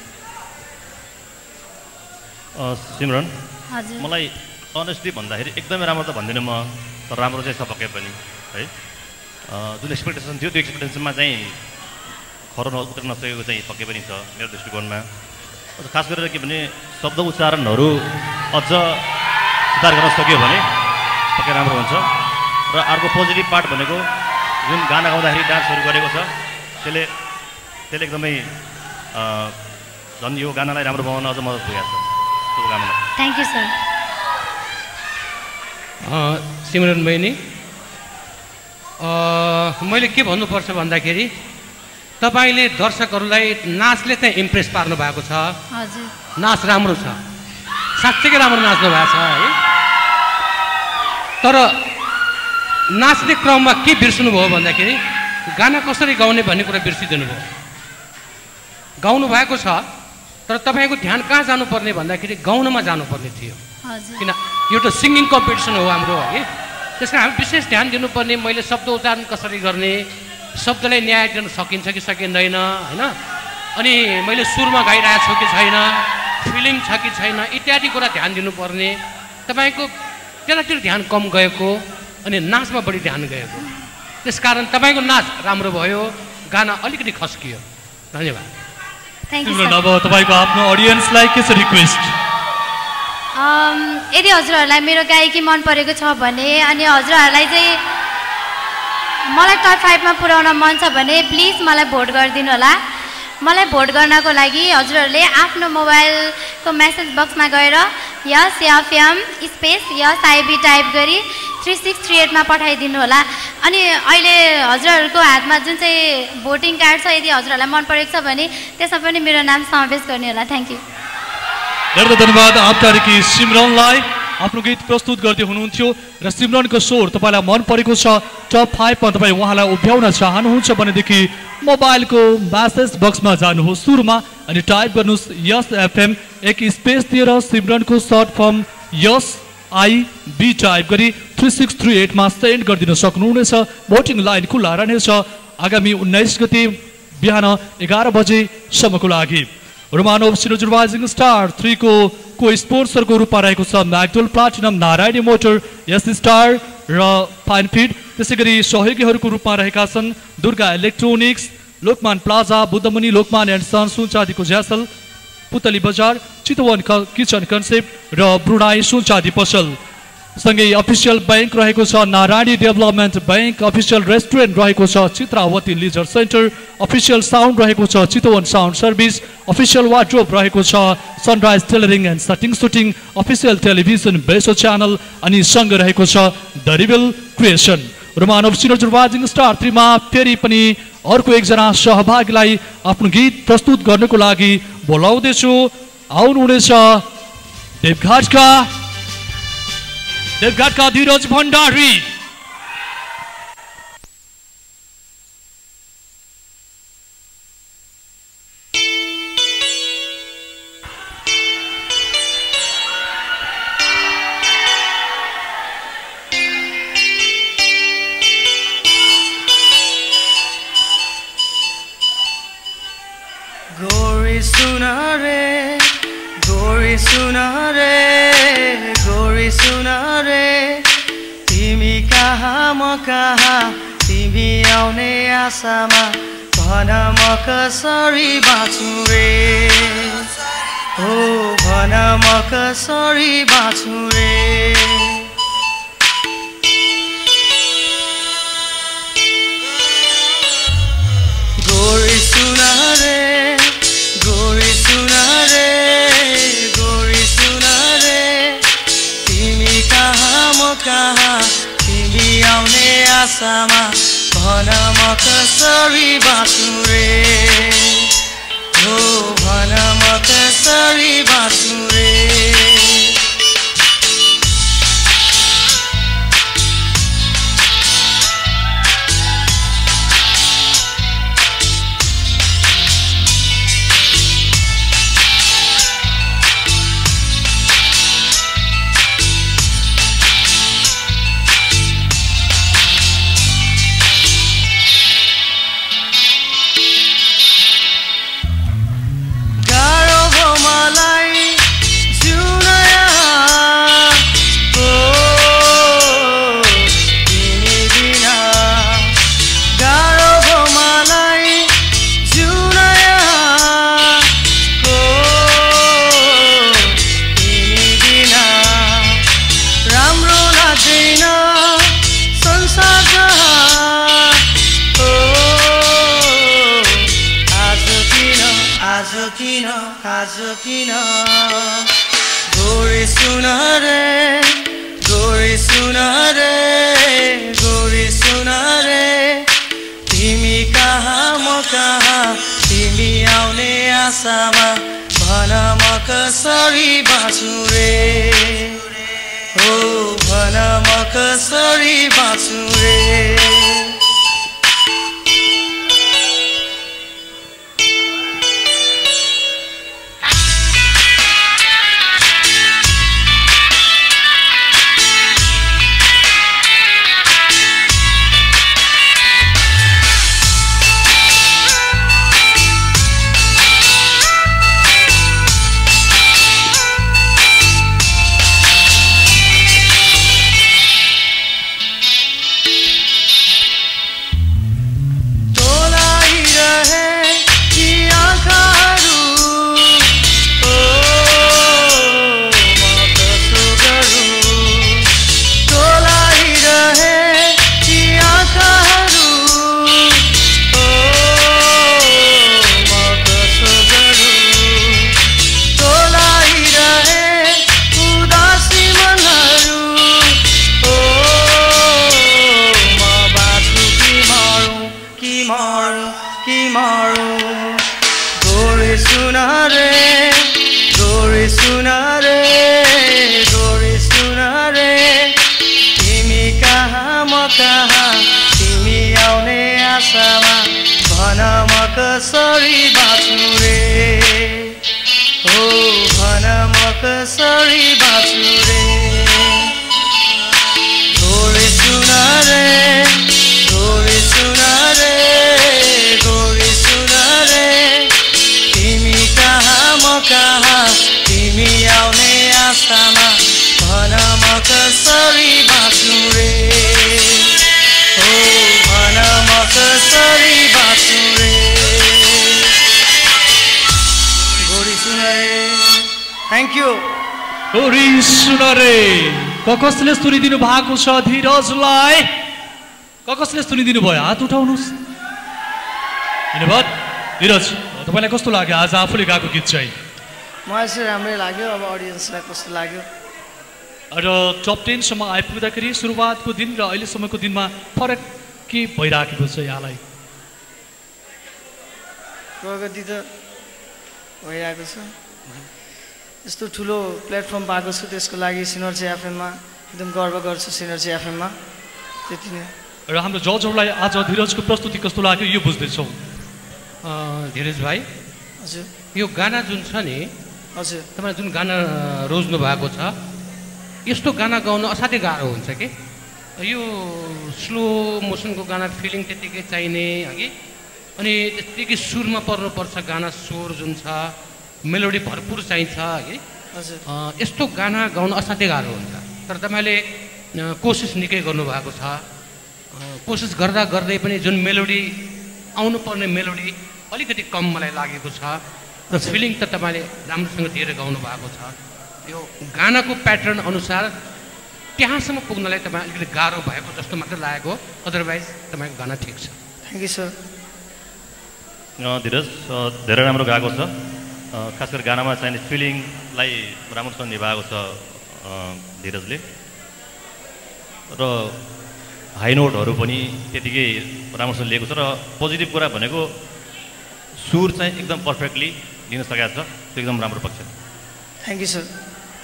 सिमरन हजुर मलाई अनेस्टली भन्दाखेरि एकदमै राम्रो त भन्दिनँ म तर राम्रो चाहिँ छ पक्कै पनि है जुन एक्सपेक्टेसन थियो त्यो एक्सपेक्टेसनमा चाहिँ खरो उत्र नसकेको चाहिँ पक्कै पनि छ मेरो दृष्टिकोणमा खास गरेर के भने शब्द उच्चारणहरू अझ सुधार गर्न सक्यो भने पक्कै राम्रो हुन्छ र अर्को पोजिटिभ पार्ट भनेको जुन गाना गाउँदाखेरि डान्सहरू गरेको छ त्यसले त्यसले एकदमै झन् यो गानालाई राम्रो बनाउन अझ मद्दत पुगेको छ शुभकामना थ्याङ्क यू सर सिमरन बहिनी मैले के भन्नुपर्छ भन्दाखेरि तपाईँले दर्शकहरूलाई नाचले चाहिँ इम्प्रेस पार्नु भएको छ हजुर नाच राम्रो छ साँच्चैकै राम्रो नाच्नु भएको छ है तर नाच्ने क्रममा के बिर्सनु भयो भन्दाखेरि गाना कसरी गाउने भन्ने कुरा बिर्सिदिनु भयो गाउनु भएको छ तर तपाईँको ध्यान कहाँ जानुपर्ने भन्दाखेरि गाउनमा जानुपर्ने थियो किन एउटा सिङ्गिङ कम्पिटिसन हो हाम्रो है त्यस कारण हामी विशेष ध्यान दिनुपर्ने मैले शब्द उच्चारण कसरी गर्ने शब्दलाई न्याय दिन सकिन्छ कि सकिँदैन होइन अनि मैले सुरमा गाइरहेको छु कि छैन फिलिङ छ कि छैन इत्यादि कुरा ध्यान दिनुपर्ने तपाईँको त्यतातिर ध्यान कम गएको अनि नाचमा बढी ध्यान गएको त्यसकारण तपाईँको नाच राम्रो भयो गाना अलिकति खस्कियो धन्यवाद अब तपाईँको आफ्नो अडियन्सलाई के छ रिक्वेस्ट यदि हजुरहरूलाई मेरो गायकी मन परेको छ भने अनि हजुरहरूलाई चाहिँ मलाई टप फाइभमा पुर्याउन मन छ भने प्लिज मलाई भोट गरिदिनु होला मलाई भोट गर्नको लागि हजुरहरूले आफ्नो मोबाइलको मेसेज बक्समा गएर S FM space S IB type गरी थ्री सिक्स थ्री एटमा पठाइदिनु होला अनि अहिले हजुरहरूको हातमा जुन चाहिँ भोटिङ कार्ड छ यदि हजुरहरूलाई मन परेको छ भने त्यसमा पनि मेरो नाम समावेश गर्ने होला थ्याङ्क यू धेरै धन्यवाद आपकी सिमरनलाई आफ्नो गीत प्रस्तुत गर्दै हुनुहुन्थ्यो र सिमरनको स्वर तपाईँलाई मन परेको छ टप फाइभमा तपाईँ उहाँलाई उभ्याउन चाहनुहुन्छ भनेदेखि मोबाइलको म्यासेज बक्समा जानुहोस् सुरुमा अनि टाइप गर्नुहोस् यस एफएम एक स्पेस दिएर सिमरनको short form S I B type गरी थ्री सिक्स थ्री एटमा सेन्ड गरिदिन सक्नुहुनेछ भोटिङ लाइन खुल्ला रहनेछ आगामी उन्नाइस गते बिहान एघार बजेसम्मको लागि रोमानोभ सिनोजुर्वाइजिङ स्टार थ्रीको को स्पोन्सरको रूपमा रहेको छ म्याकडोल प्लाटिनम नारायणी मोटर यस स्टार र फाइनफिड। त्यसै गरी सहयोगीहरूको रूपमा रहेका छन् Durga electronics, Lokman plaza, Buddhamuni Lokman and son, सुनचाँदीको ज्यासल, पुतली बजार, चितवन किचन कन्सेप्ट र ब्रुनाई सुनचाँदी पसल। सँगै अफिसियल ब्याङ्क रहेको छ Narayani development bank, official restaurant रहेको छ Chitravati leisure centre, official sound रहेको छ Chitwan sound service, official wardrobe रहेको छ sunrise tailoring and सटिङ suiting, official television बेसो च्यानल अनि सँग रहेको छ the rebel creation. Romanov synergy rising star थ्रीमा फेरि पनि अर्को एकजना सहभागीलाई आफ्नो गीत प्रस्तुत गर्नको लागि बोलाउँदैछु। आउनुहुनेछ देवघाटका देवघाटका धीरज भण्डारी। गोरी सुना रे गोरी सुना रे गोरी सुना रे तिमी कहाँ म कहाँ तिमी आउने आशामा भन म कसरी बाँचु रे हो भन म कसरी बाँचु रे गोरी सुना रे गोरी सुना रे गोरी सुना रे तिमी कहाँ म कहाँ तिमी आउने आशामा भन म कसरी बाँचु रे हो भन म कसरी बाँचु रे गोरी सुना रे गोरी सुना रे गोरी सुना रे तिमी कहाँ म कहाँ तिमी आउने आशामा भन म कसरी बाँचु रे हो भन म कसरी बाँचु रे कसरी बाँचु रे हो भन म कसरी बाँचु रे गोरी सुना रे गोरी सुना रे गोरी सुना रे तिमी कहाँ म कहाँ तिमी आउने आशामा भन म कसरी बाँचु रे थ्याङ्क यू गोरी सुन रे क कसले सुनिदिनु भएको छ धीरजलाई क कसले सुनिदिनु भयो हात उठाउनुहोस् धन्यवाद धीरज तपाईँलाई कस्तो लाग्यो आज आफूले गाएको गीत चाहिँ मलाई चाहिँ राम्रै लाग्यो अब अडियन्सलाई कस्तो लाग्यो र टप टेनसम्म आइपुग्दाखेरि सुरुवातको दिन र अहिलेसम्मको दिनमा फरक के भइराखेको छ यहाँलाई प्रगति त भइरहेको छ यस्तो ठुलो प्लेटफर्म पाएको छु त्यसको लागि सिनर्जी एफएममा एकदम गर्व गर्छु सिनर्जी एफएममा त्यति नै र हाम्रो जजहरूलाई आज धीरजको प्रस्तुति कस्तो लाग्यो यो बुझ्दैछौँ धीरज भाइ हजुर यो गाना जुन छ नि हजुर तपाईँले जुन गाना रोज्नु भएको छ यस्तो गाना गाउन असाध्यै गाह्रो हुन्छ कि यो स्लो मोसनको गाना फिलिङ त्यत्तिकै चाहिने हगि अनि त्यत्तिकै सुरमा पर्नुपर्छ गाना स्वर जुन छ मेलोडी भरपुर चाहिन्छ है हजुर यस्तो गाना गाउन असाध्यै गाह्रो हुन्छ तर तपाईँले कोसिस निकै गर्नुभएको छ कोसिस गर्दा गर्दै पनि जुन मेलोडी आउनुपर्ने मेलोडी अलिकति कम मलाई लागेको छ र फिलिङ त तपाईँले राम्रोसँग दिएर गाउनु भएको छ यो गानाको प्याटर्न अनुसार त्यहाँसम्म पुग्नलाई तपाईँ अलिकति गाह्रो भएको जस्तो मात्रै लागेको अदरवाइज तपाईँको गाना ठिक छ थ्याङ्क यू सर धीरज धेरै राम्रो गाएको छ खास गरी गानामा चाहिने फिलिङलाई राम्रोसँग निभाएको छ धीरजले र हाई नोटहरू पनि त्यतिकै राम्रोसँग लिएको छ र पोजिटिभ कुरा भनेको सुर चाहिँ एकदम पर्फेक्टली लिन सकेको छ त्यो एकदम राम्रो पक्ष थ्याङ्क यू सर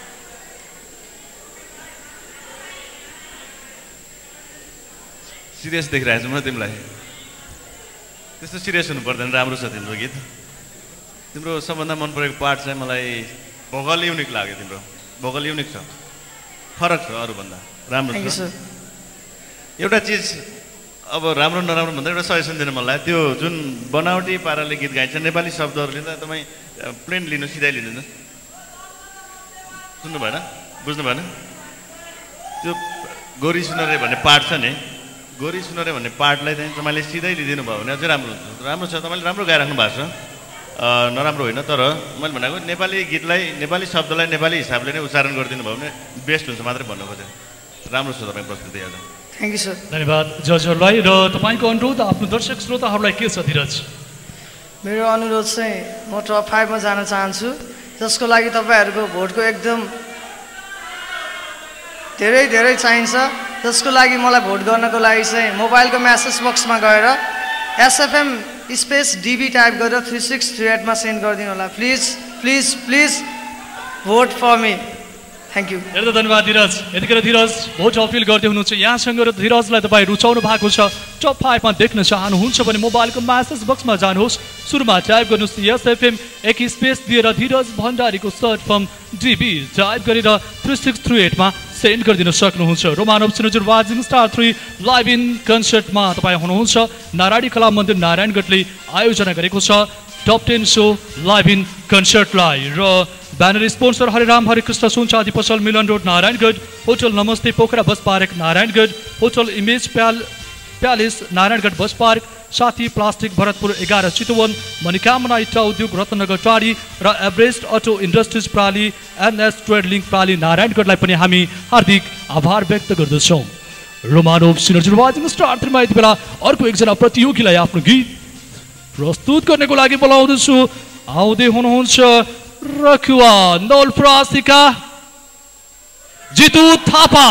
सिरियस देखिरहेको छु म तिमीलाई त्यस्तो सिरियस हुनु पर्दैन राम्रो छ तिम्रो गीत तिम्रो सबभन्दा मन परेको पार्ट चाहिँ मलाई भोकल युनिक लाग्यो तिम्रो भोकल युनिक छ फरक छ अरूभन्दा राम्रो छ एउटा चिज अब राम्रो नराम्रो भन्दा एउटा सजेसन दिन मन लाग्यो त्यो जुन बनावटी पाराले गीत गाइन्छ नेपाली शब्दहरू लिँदा तपाईँ प्लेन लिनु सिधै लिनु सुन्नु भएन बुझ्नु भएन त्यो गोरी सुनरे भन्ने पार्ट छ नि गोरी सुनरे भन्ने पार्टलाई चाहिँ तपाईँले सिधै लिइदिनु भयो भने अझै राम्रो हुन्छ राम्रो छ तपाईँले राम्रो गाइराख्नु भएको छ नराम्रो होइन तर मैले भनेको नेपाली गीतलाई नेपाली शब्दलाई नेपाली हिसाबले नै उच्चारण गरिदिनु भयो भने बेस्ट हुन्छ मात्रै भन्नु खोजेँ राम्रो छ तपाईँ प्रस्तुति आज थ्याङ्क यू सर धन्यवाद जजहरूलाई र तपाईँको अनुरोध आफ्नो दर्शक श्रोताहरूलाई के छ धीरज मेरो अनुरोध चाहिँ म टप फाइभमा जान चाहन्छु जसको लागि तपाईँहरूको भोटको एकदम धेरै धेरै चाहिन्छ जसको लागि मलाई भोट गर्नको लागि चाहिँ मोबाइलको म्यासेज बक्समा गएर एसएफएम स्पेस डिबी टाइप गरेर थ्री सिक्स थ्री एटमा सेन्ड गरिदिनु होला please please please vote for me thank you धेरै धन्यवाद धीरज यतिखेर धीरज भोट अपिल गर्दै हुनुहुन्छ यहाँसँग र धीरजलाई तपाईँ रुचाउनु भएको छ टप फाइभमा देख्न चाहनुहुन्छ भने मोबाइलको म्यासेज बक्समा जानुहोस् सुरुमा टाइप गर्नुहोस् एसएफएम एक स्पेस दिएर धीरज भण्डारीको सर्ट फर्म डिबी टाइप गरेर थ्री सिक्स थ्री एटमा सेन्ड गरिदिन सक्नुहुन्छ Romanov synergy rising star three live in कन्सर्टमा तपाईँ हुनुहुन्छ नारायणी कला मन्दिर नारायणगढले आयोजना गरेको छ top ten show live in कन्सर्टलाई र ब्यानर स्पोन्सर हरिराम हरिकृष्ण सुनचाँदी पसल Milan road Narayangadh hotel Namaste Pokhara bus park Narayangadh hotel image pal palace Narayangadh bus park Sathi plastic Bharatpur एघार चितवन मनोकामना इट्टा उद्योग रत्नगर टाढी र एभरेस्ट अटो इन्डस्ट्रिज प्राली एनएस ट्रेड लिङ्क प्राली नारायणगढलाई पनि हामी हार्दिक आभार व्यक्त गर्दछौँ रोमानव सिनर्जी वाजिङ स्टार थ्रीमा यति बेला अर्को एकजना प्रतियोगीलाई आफ्नो गीत प्रस्तुत गर्नको लागि बोलाउँदछु आउँदै हुनुहुन्छ रखुवा नौलप्रासीका जितु थापा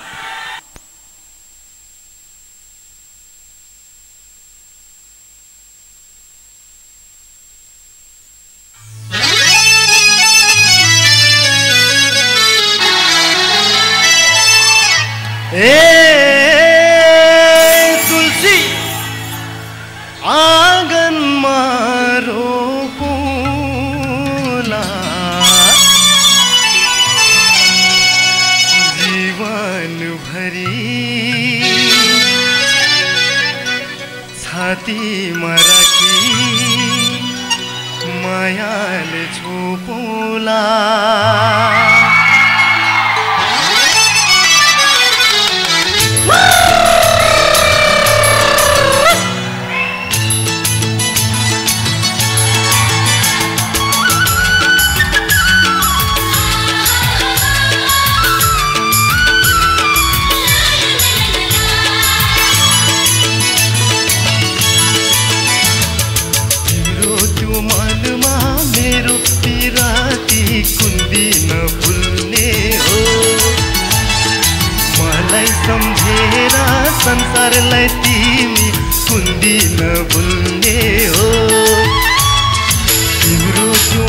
ए तुलसी आँगनमा रोपुला जीवनभरि छातीमा राखी मायाले छोपोला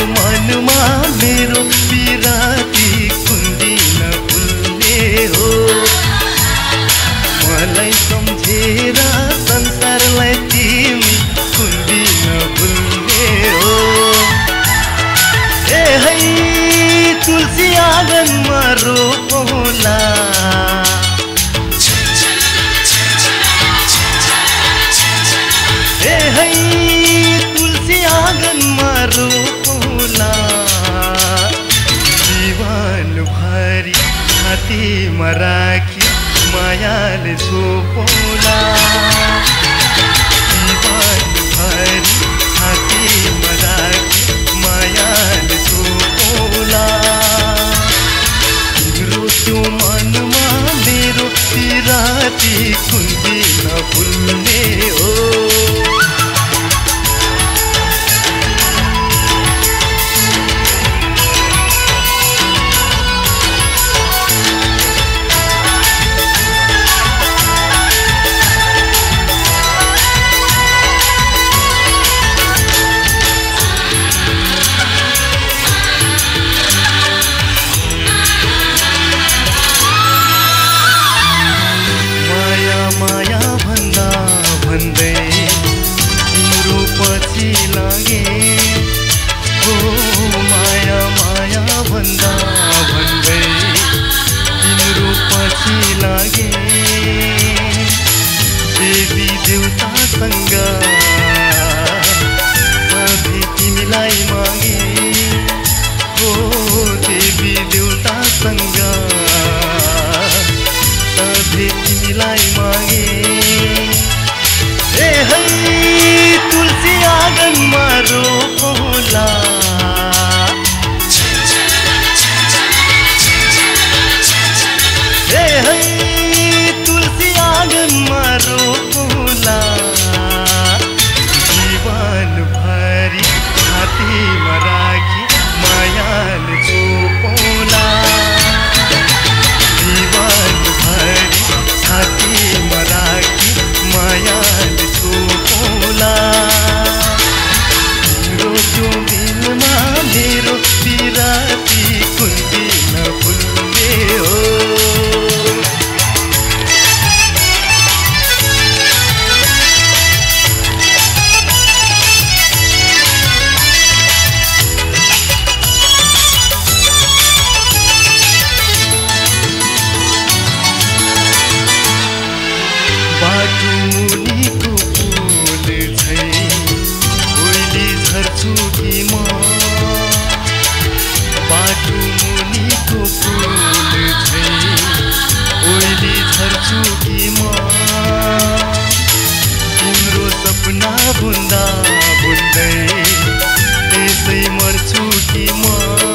मनमा मेरो पिराती कुन्दी नभुल्ने हो मलाई सम्झेर संसारलाई तिमी कुन्दी नभुल्ने हो ए है तुलसी आँगनमा रोपौला ए है तुलसी आँगनमा रोपौला जीवन भरि छातीमा राखी मायाले छोपौला जीवन भरि छातीमा राखी मायाले छोपौला तिम्रो त्यो मनमा मेरो पिराती कुन्दी नभुल्ने हो माया भन्दा भन्दै तिम्रो पछि लागे हो माया माया भन्दा भन्दै तिम्रो पछि लागे देवी देउतासँग सधैँ तिमीलाई मागे हो देवी देउतासँग सधैँ तिमीलाई मागे ए है तुलसी आँगनमा रोपौला ए है तुलसी आँगनमा रोपौला जीवन भरि छातीमा राखी मायाले छोपौला जीवन भरि छातीमा राखी मायाले छोपौला तिम्रो त्यो दिनमा मेरो पिराती कुन्दी नभुल्ने हो बाटो मुनिको फुल झै ओइली झर्छु कि म बाटो मुनिको फुल झै ओइली झर्छु कि म तिम्रो सपना बुन्दा बुन्दै त्यसै मर्छु कि म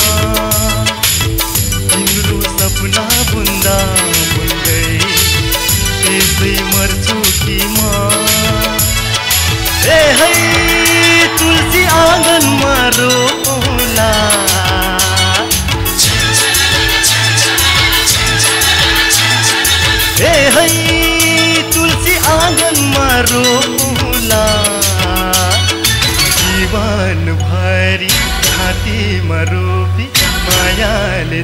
तिम्रो सपना बुन्दा बुन्दै त्यसै मर्छु कि म ए है तुलसी आँगनमा रोपौला ए है तुलसी आँगनमा रोपौला जीवन भरि छातीमा रोपी मायाले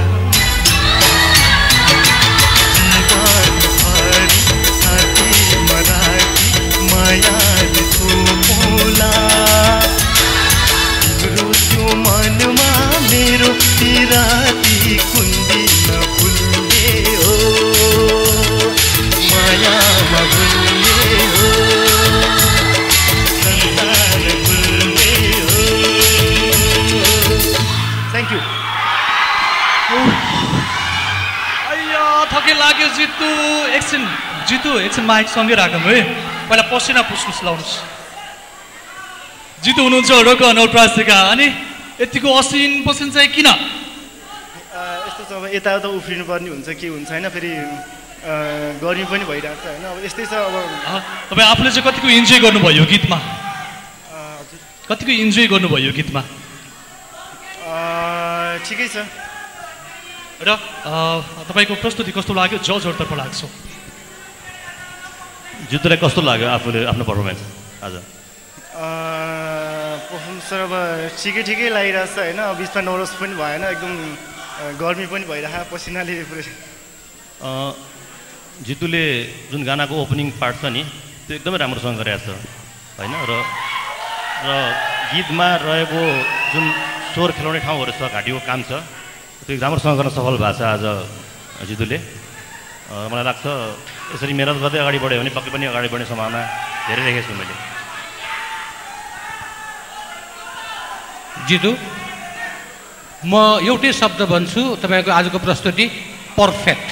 जीवन भरि छातीमा राखी मायाले छोपौला तिम्रो त्यो मनमा मेरो पिराती कुन्दी नभुल्ने हो मायामा भुल्ने हो संसार भुल्ने हो थ्याङ्क यू अಯ್या थके लाग्यो जितु एकछिन जितु एकछिन माइक सँगै राखौँ है पहिला पसिना पुस्नुहोस् लाउनुहोस् जितु हुनुहुन्छ रोक नौप्रासिका अनि यतिको असिन पसिन चाहिँ किन यस्तो छ अब यताउता उफ्रिनु पर्ने हुन्छ के हुन्छ होइन फेरि गर्मी पनि भइरहेको छ होइन अब यस्तै छ अब तपाईँ आफूले चाहिँ कतिको इन्जोय गर्नुभयो गीतमा कतिको इन्जोय गर्नुभयो गीतमा ठिकै छ र तपाईँको प्रस्तुति कस्तो लाग्यो जजहरूतर्फ लाग्छ जित्नुलाई कस्तो लाग्यो आफूले आफ्नो पर्फर्मेन्स आज पर्फर्मेन्स अब ठिकै ठिकै लागिरहेछ होइन अब बिचमा नर्भस पनि भएन एकदम गर्मी पनि भइरहेको पसिनाले पुरै जितुले जुन गानाको ओपनिङ पार्ट छ नि त्यो एकदमै राम्रोसँग गरेको छ होइन र र गीतमा रहेको जुन स्वर खेलाउने ठाउँहरू छ घाँटीको काम छ त्यो राम्रोसँग गर्न सफल भएको छ आज जितुले मलाई लाग्छ यसरी मेहनत गर्दै अगाडि बढ्यो भने पक्कै पनि अगाडि बढ्ने सम्भावना धेरै देखेको छु मैले जितु म एउटै शब्द भन्छु तपाईँको आजको प्रस्तुति पर्फेक्ट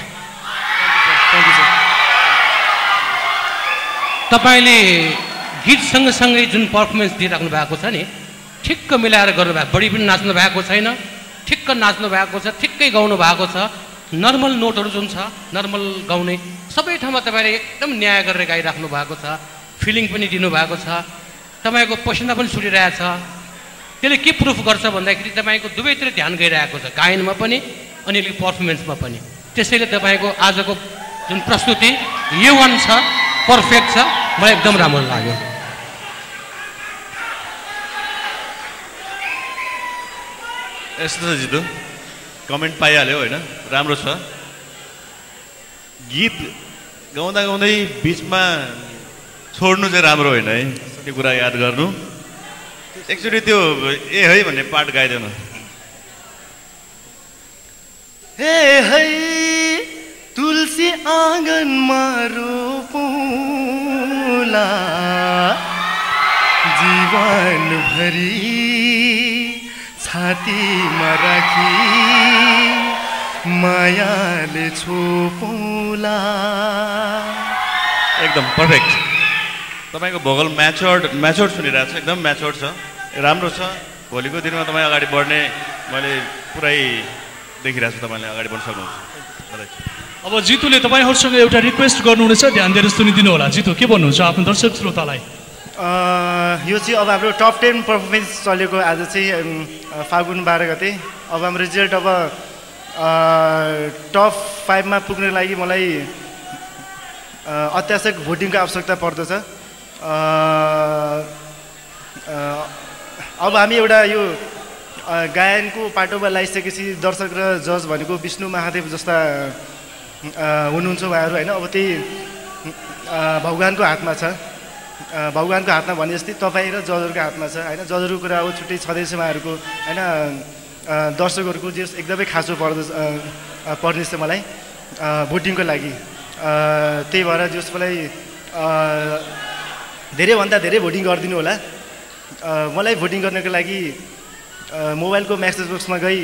तपाईँले गीत सँगसँगै जुन पर्फर्मेन्स दिइराख्नु भएको छ नि ठिक्क मिलाएर गर्नुभएको बढी पनि नाच्नु भएको छैन ठिक्क नाच्नु भएको छ ठिक्कै गाउनु भएको छ नर्मल नोटहरू जुन छ नर्मल गाउने सबै ठाउँमा तपाईँले एकदम न्याय गरेर गाइराख्नु भएको छ फिलिङ पनि दिनुभएको छ तपाईँको पसिना पनि छुटिरहेको छ त्यसले के प्रुफ गर्छ भन्दाखेरि तपाईँको दुवैतिर ध्यान गइरहेको छ गायनमा पनि अनि पर्फर्मेन्समा पनि त्यसैले तपाईँको आजको जुन प्रस्तुति ए वान छ पर्फेक्ट छ मलाई एकदम राम्रो लाग्यो यस्तो छ जितु कमेन्ट पाइहाल्यो होइन राम्रो छ गीत गाउँदा गाउँदै बिचमा छोड्नु चाहिँ राम्रो होइन है त्यो कुरा याद गर्नु एक्चुअली त्यो ए है भन्ने पार्ट गाइदेऊ न हे है तुलसी आँगनमा रोपौला जीवनभरि छातीमा राखी मायाले छोपौला एकदम पर्फेक्ट तपाईँको भोकल म्याच्योर्ड म्याच्योर्ड सुनिरहेको छ एकदम म्याच्योर्ड छ राम्रो छ भोलिको दिनमा तपाईँ अगाडि बढ्ने मैले पुरै देखिरहेको छु तपाईँले अगाडि बढ्न सक्नुहुन्छ अब जितुले तपाईँहरूसँग एउटा रिक्वेस्ट गर्नुहुनेछ ध्यान दिएर सुनिदिनु होला जितु के भन्नुहुन्छ आफ्नो दर्शक श्रोतालाई यो चाहिँ अब हाम्रो टप टेन पर्फर्मेन्स चलेको आज चाहिँ फागुन बाह्र गते अब हाम्रो रिजल्ट अब टप फाइभमा पुग्नको लागि मलाई अत्यावश्यक भोटिङको आवश्यकता पर्दछ अब हामी एउटा यो गायनको पाटोमा लगाइसकेपछि दर्शक र जज भनेको विष्णु महादेव जस्ता हुनुहुन्छ उहाँहरू होइन अब त्यही भगवान्को हातमा छ भगवान्को हातमा भने जस्तै तपाईँ र जजहरूको हातमा छ होइन जजहरूको कुरा अब छुट्टै छँदैछ उहाँहरूको होइन दर्शकहरूको जे एकदमै खाँचो पर्दछ पर्नेछ मलाई भोटिङको लागि त्यही भएर जस मलाई धेरैभन्दा धेरै भोटिङ गरिदिनु होला मलाई भोटिङ गर्नको लागि मोबाइलको म्यासेज बक्समा गई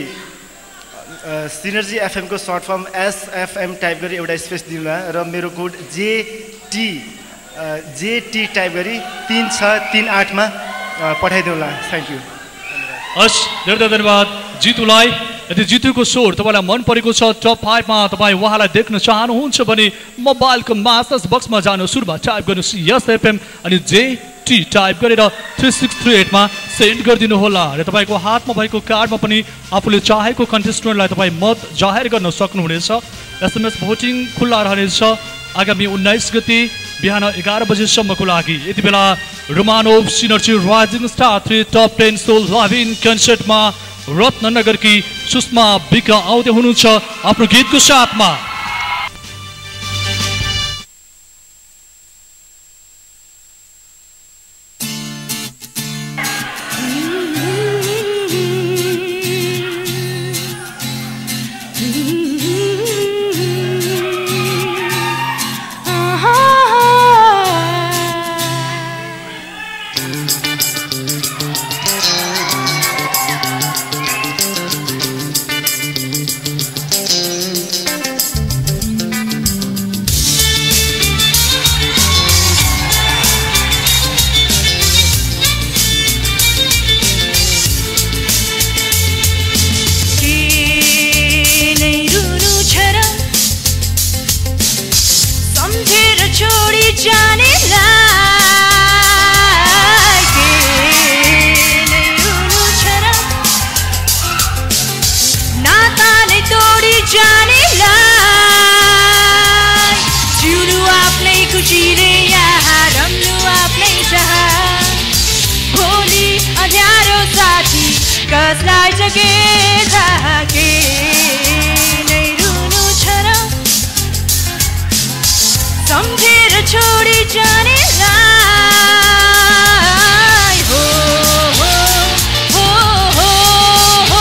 सिनर्जी एफएमको सर्ट फर्म एसएफएम टाइप गरी एउटा स्पेस दिनु होला र मेरो कोड जेटी जेटी टाइप गरी तिन छ तिन आठमा पठाइदिनु होला थ्याङ्क यू हस् धेरै धेरै धन्यवाद जितुलाई यदि जितुको स्वर तपाईँलाई मन परेको छ टप फाइभमा तपाईँ उहाँलाई देख्न चाहनुहुन्छ भने मोबाइलको म्यासेज बक्समा जानु सुरुमा टाइप गर्नुहोस् एसएफएम अनि जेटी टाइप गरेर थ्री सिक्स थ्री एटमा सेन्ड गरिदिनु होला र तपाईँको हातमा भएको कार्डमा पनि आफूले चाहेको कन्टेस्टेन्टलाई तपाईँ मत जाहेर गर्न सक्नुहुनेछ एसएमएस भोटिङ खुल्ला रहनेछ आगामी उन्नाइस गते बिहान एघार बजेसम्मको लागि यति बेला Romanov synergy rising star three top ten show live in कन्सर्टमा रत्नगरकी सुषमा विक आउँदै हुनुहुन्छ आफ्नो गीतको साथमा खुसीले यहाँ रम्नु आफ्नै चाह भोलि अझै कसलाई जगे थाके नै रुनु छ र सम्झेर छोडी जानेलाई हो हो हो हो हो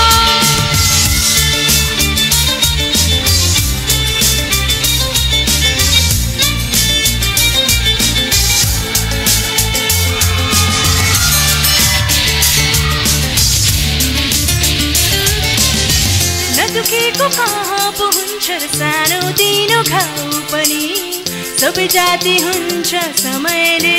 नदुखेको कहाँ पो हुन्छ र सानो तिनो घाउ पनि सबै जाति हुन्छ समयले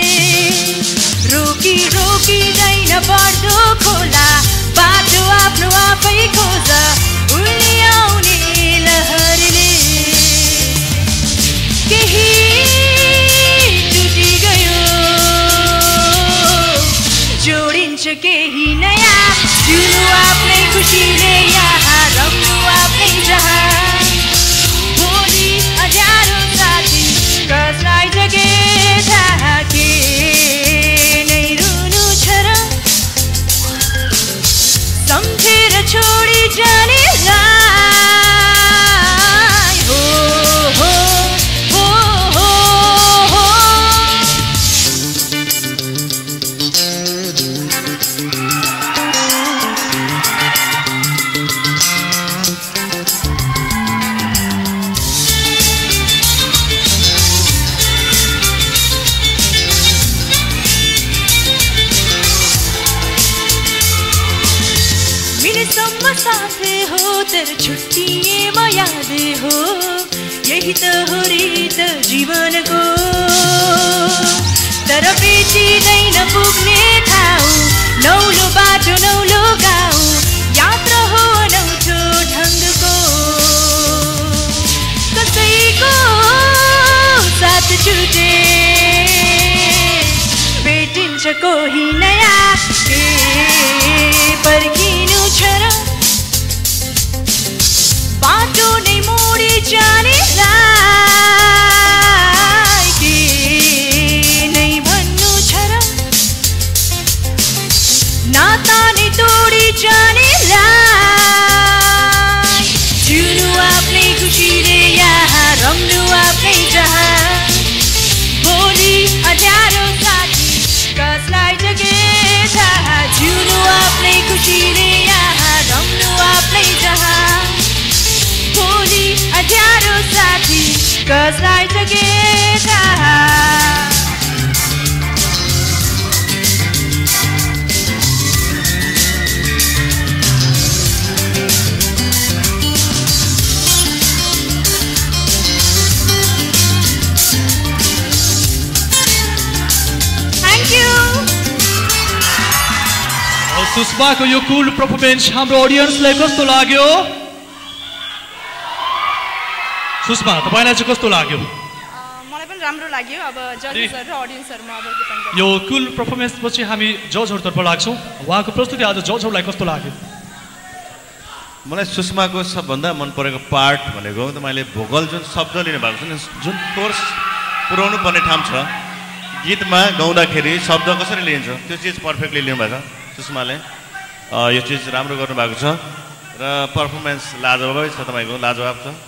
रोकी रोकिँदैन बढ्दो खोला बाटो आफ्नो आफै खोज उनी आउने लहरले केही टुटी गयो जोडिन्छ केही नयाँ जिउनु आफ्नै खुसीले यहाँ रम्नु आफ्नै जहाँ भोलि अज्यारो साथी कसलाई जगे थाके नै रुनु छ र सम्झेर छोडी जानेलाई हो हो हो हो हो मिलेसम्म साथै हो तर छुट्टिएमा याद हो यही त हो रीत जीवनको तर भेटिँदैन पुग्ने ठाउँ नौलो बाटो नौलो गाउँ यात्रा हो अनौठो ढङ्गको कसैको साथ छुटे भेटिन्छ कोही नयाँ के पर्खिनु छ र बाटो नै मोडी जानेलाई के नै भन्नु छ र नाता नै तोडी जानेलाई जिउनु आफ्नै खुसीले यहाँ रम्नु आफ्नै जहाँ भोलि अज्यारो साथी कसलाई जगे थाहा जिउनु आफ्नै खुसीले यहाँ रम्नु आफ्नै जहाँ भोलि अज्यारो साथी कसलाई जगे थाहा सुषमाको यो कुल परफर्मेन्स हाम्रो ऑडियन्सलाई कस्तो लाग्यो? सुषमा तपाईलाई चाहिँ कस्तो लाग्यो? मलाई पनि राम्रो लाग्यो। अब जजेसहरु र ऑडियन्सहरुमा अब डिपेन्ड गर्छ। यो कुल परफर्मेन्स पछि हामी जजहरुतर्फ लाग्छौं। उहाँको प्रस्तुति आज जजहरुलाई कस्तो लाग्यो? मलाई सुषमाको सबभन्दा मन परेको पार्ट भनेको त मैले भोकल जुन शब्द लिनु भएको छ नि जुन फोर्स पुर्याउनु पर्ने ठाउँ छ गीतमा गाउँदाखेरि शब्द कसरी लिन्छ त्यो चिज पर्फेक्टली लिनु भएको सुषमाले यो चिज राम्रो गर्नुभएको छ र पर्फर्मेन्स लाजवाबै छ तपाईको लाजवाब छ।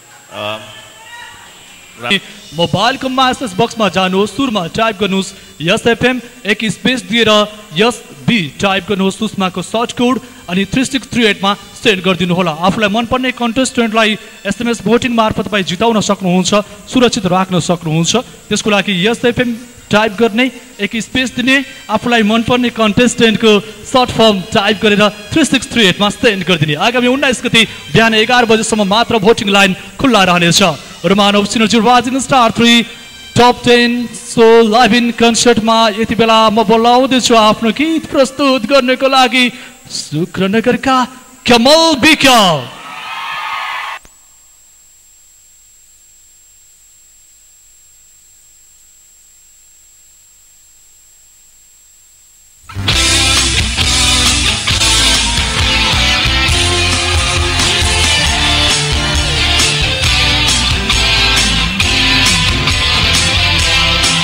मोबाइलको मेसेज बक्समा जानुहोस् सुरुमा टाइप गर्नुहोस् यस एफएम एक स्पेस दिएर यस बी टाइप गर्नुहोस् सुषमाको सर्च कोड अनि थ्री सिक्स थ्री एट मा सेन्ड गरिदिनु होला। आफूलाई मनपर्ने कन्टेस्टेन्टलाई एसएमएस भोटिङ मार्फत तपाईँ जिताउन सक्नुहुन्छ सुरक्षित राख्न सक्नुहुन्छ। त्यसको लागि यस एफएम टाइप गर्ने एक स्पेस दिने आफूलाई मनपर्ने कन्टेस्टेन्टको सर्ट फर्म टाइप गरेर थ्री सिक्स थ्री एट मा सेन्ड गरिदिने। आगामी उन्नाइस गति बिहान एघार बजेसम्म मात्र भोटिङ लाइन खुल्ला रहनेछ। Romanov synergy rising star three top ten show live in कन्सर्टमा यति बेला म बोलाउँदैछु आफ्नो गीत प्रस्तुत गर्नको लागि शुक्रनगरका कमल बिकल।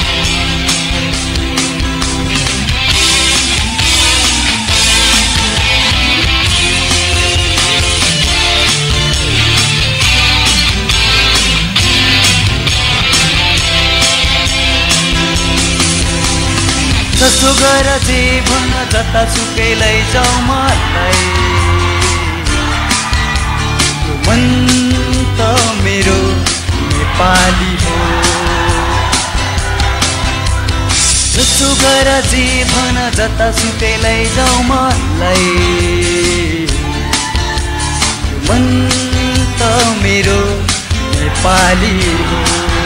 We'll be right back. जसो गर जे भन जतासुकै लैजाऊ मलाई यो मन त मेरो नेपाली हो जसो गर जे भन जतासुकै लैजाऊ मलाई यो मन त मेरो नेपाली हो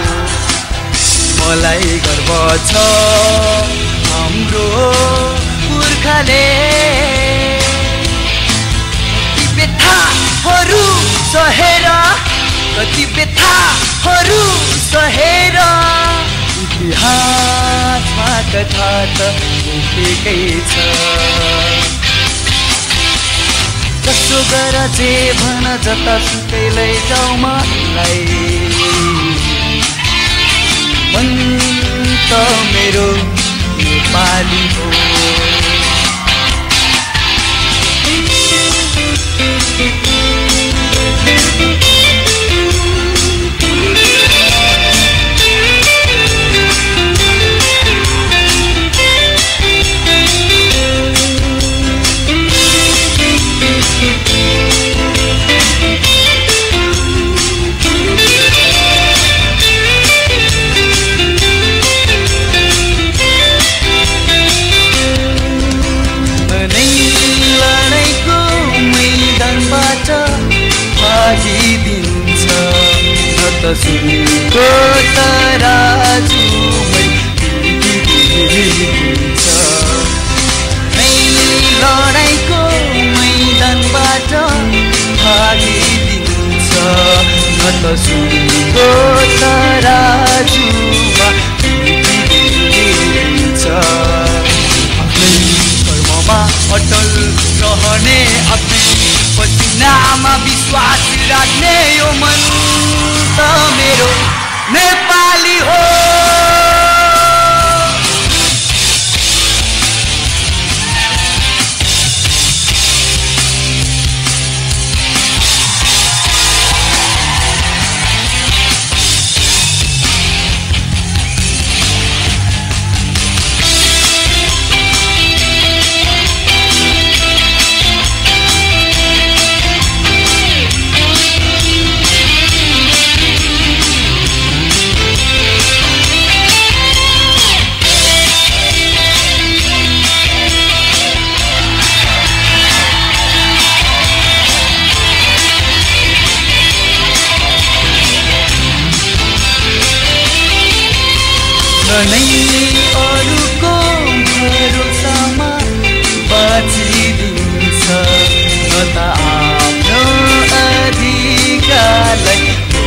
मलाई गर्व छ हाम्रो पुर्खाले कति व्यथाहरू सहेर कति व्यथाहरू सहेर इतिहासमा कथा त लेखेकै छ जसो गर जे भन जतासुकै लैजाऊ मलाई मन त मेरो नेपाली हो भागिदिन्छ न त सुनको तराजुमै बिग्रिन्छ नै लडाइँको मैदानबाट भागिदिन्छ न त सुनको तराजुमा बिग्रिन्छ आफ्नै कर्ममा अटल रहने आफ्नै पसिनामा विश्वास राख्ने यो मन त मेरो नेपाली हो नै अरूको भरोसामा बाँचिदिन्छ न त आफ्नो अधिकारलाई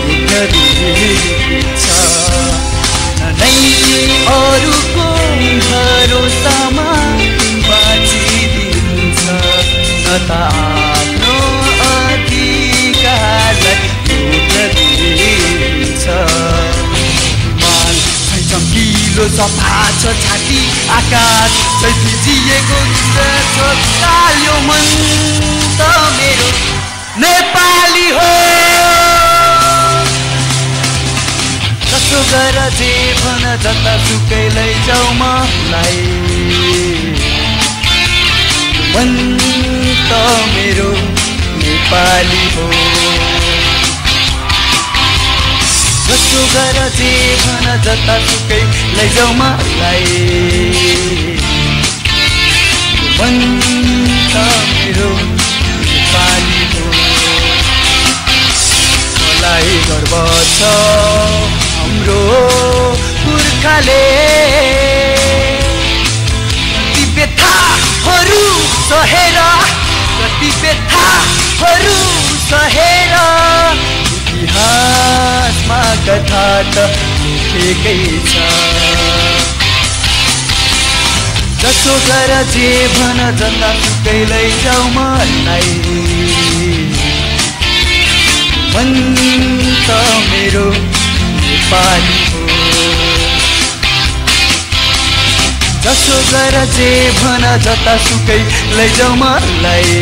दिन्छ नै अरूको भरोसामा बाँचिदिन्छ न त आफ्नो अधिकारलाई दिन्छ चम्किलो सफा छ छाती आकाश जैसी जिएको छ कालो मन त मेरो नेपाली हो जसो गर जे भन जतासुकै लैजाऊ मलाई मन त मेरो नेपाली हो जसो गर जे भन जतासुकै लैजाऊ मलाई मन त मेरो नेपाली हो मलाई गर्व छ हाम्रो पुर्खाले कति व्यथाहरू सहेर कति व्यथाहरू सहेर इतिहासमा कथा त लेखेकै छ जसो गर जे भन जतासुकै लैजाऊ मलाई मन त मेरो नेपाली हो जसो गर जे भन जतासुकै लैजाऊ मलाई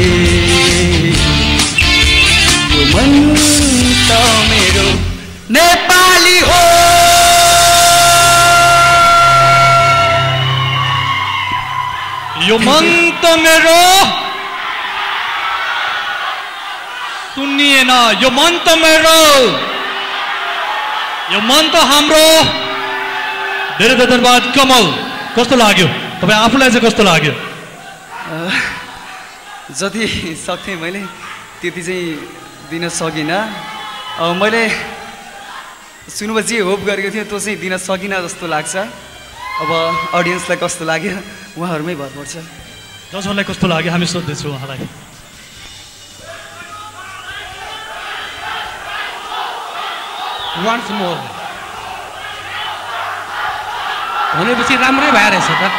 यो मन त मेरो नेपाली हो मन त मेरो सुनिएन, यो मन त मेरो, यो मन त हाम्रो। धेरै धेरै धन्यवाद। कमल, कस्तो लाग्यो तपाईँ आफूलाई चाहिँ कस्तो लाग्यो? जति सक्थेँ मैले त्यति चाहिँ दिन सकिनँ। मैले सुन्नु जे होप गरेको थिएँ त्यो चाहिँ दिन सकिनँ जस्तो लाग्छ। अब अडियन्सलाई कस्तो लाग्यो उहाँहरूमै भर पर्छ। जजहरूलाई कस्तो लाग्यो हामी सोध्दैछौँ उहाँलाई। वान्स मोर भनेपछि राम्रै भएर रहेछ त।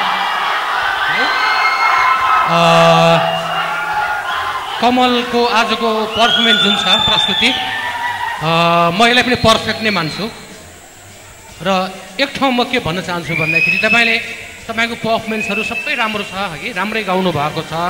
कमलको आजको पर्फर्मेन्स जुन छ प्रस्तुति म यसलाई पनि पर्फेक्ट नै मान्छु। र एक ठाउँ म के भन्न चाहन्छु भन्दाखेरि तपाईँले तपाईँको पर्फर्मेन्सहरू सबै राम्रो छ कि राम्रै गाउनु भएको छ।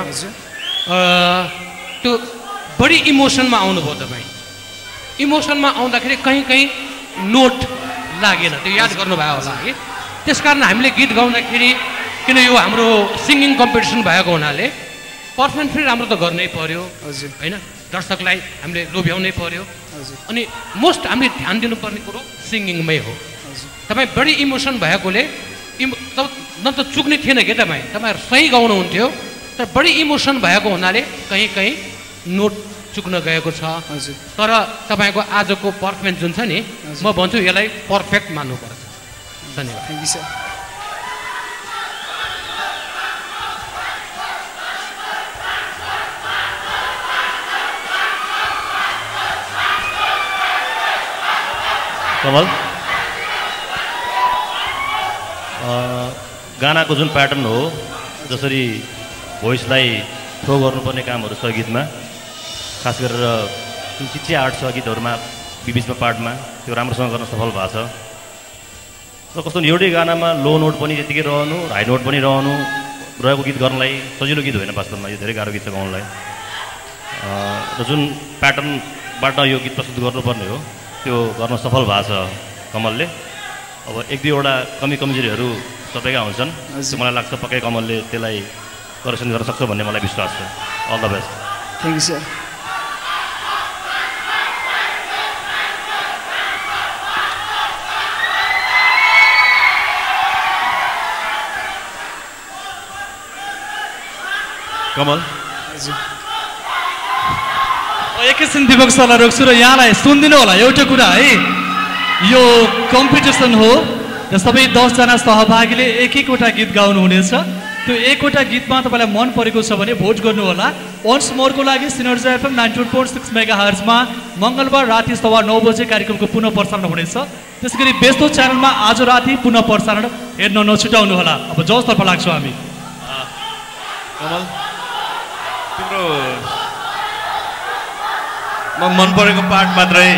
त्यो बढी इमोसनमा आउनुभयो तपाईँ। इमोसनमा आउँदाखेरि कहीँ कहीँ नोट लागेन, त्यो याद गर्नुभयो होला है। त्यस कारण हामीले गीत गाउँदाखेरि किन यो हाम्रो सिङ्गिङ कम्पिटिसन भएको हुनाले पर्फर्मेन्स पनि राम्रो त गर्नै पर्यो होइन, दर्शकलाई हामीले लोभ्याउनै पर्यो। अनि मोस्ट हामीले ध्यान दिनुपर्ने कुरो सिङ्गिङमै हो। तपाईँ बढी इमोसन भएकोले इमो न त चुक्ने थिएन कि तपाईँ तपाईँहरू सही गाउनुहुन्थ्यो, तर बढी इमोसन भएको हुनाले कहीँ कहीँ नोट चुक्न गएको छ। तर तपाईँको आजको पर्फर्मेन्स जुन छ नि म भन्छु यसलाई पर्फेक्ट मान्नुपर्छ। धन्यवाद। Thank you sir. कमल, गानाको जुन प्याटर्न हो जसरी भोइसलाई थ्रो गर्नुपर्ने कामहरू छ गीतमा, खास गरेर जुन चिच्चे आर्ट छ गीतहरूमा बिबिचमा पार्टमा त्यो राम्रोसँग गर्न सफल भएको छ। र कस्तो एउटै गानामा लो नोट पनि त्यतिकै रहनु, हाई नोट पनि रहनु रहेको गीत गर्नलाई सजिलो गीत होइन वास्तवमा, यो धेरै गाह्रो गीत छ गाउनलाई। र जुन प्याटर्नबाट यो गीत प्रस्तुत गर्नुपर्ने हो त्यो गर्न सफल भएको छ कमलले। अब एक दुईवटा कमी कमजोरीहरू सबैका हुन्छन्, त्यो मलाई लाग्छ पक्कै कमलले त्यसलाई करेक्सन गर्न सक्छ भन्ने मलाई विश्वास छ। All the best. Thank you sir. Kamal, एकैछिन दिपक सरलाई रोक्छु र यहाँलाई सुनिदिनु होला एउटा कुरा है। यो कम्पिटिसन हो र सबै दसजना सहभागीले एक एकवटा गीत गाउनु हुनेछ। त्यो एकवटा गीतमा तपाईँलाई मन परेको छ भने भोट गर्नु होला। वन्स मोरको लागि synergy FM ninety two point six mega हर्जमा मङ्गलबार राति सवा नौ बजे कार्यक्रमको पुनः प्रसारण हुनेछ। त्यसै गरी बेस्तो च्यानलमा आज राति पुनः प्रसारण हेर्न नछुटाउनु होला। अब जसतर्फ लाग्छौँ हामी। कमल, तिम्रो म मन परेको पार्ट मात्रै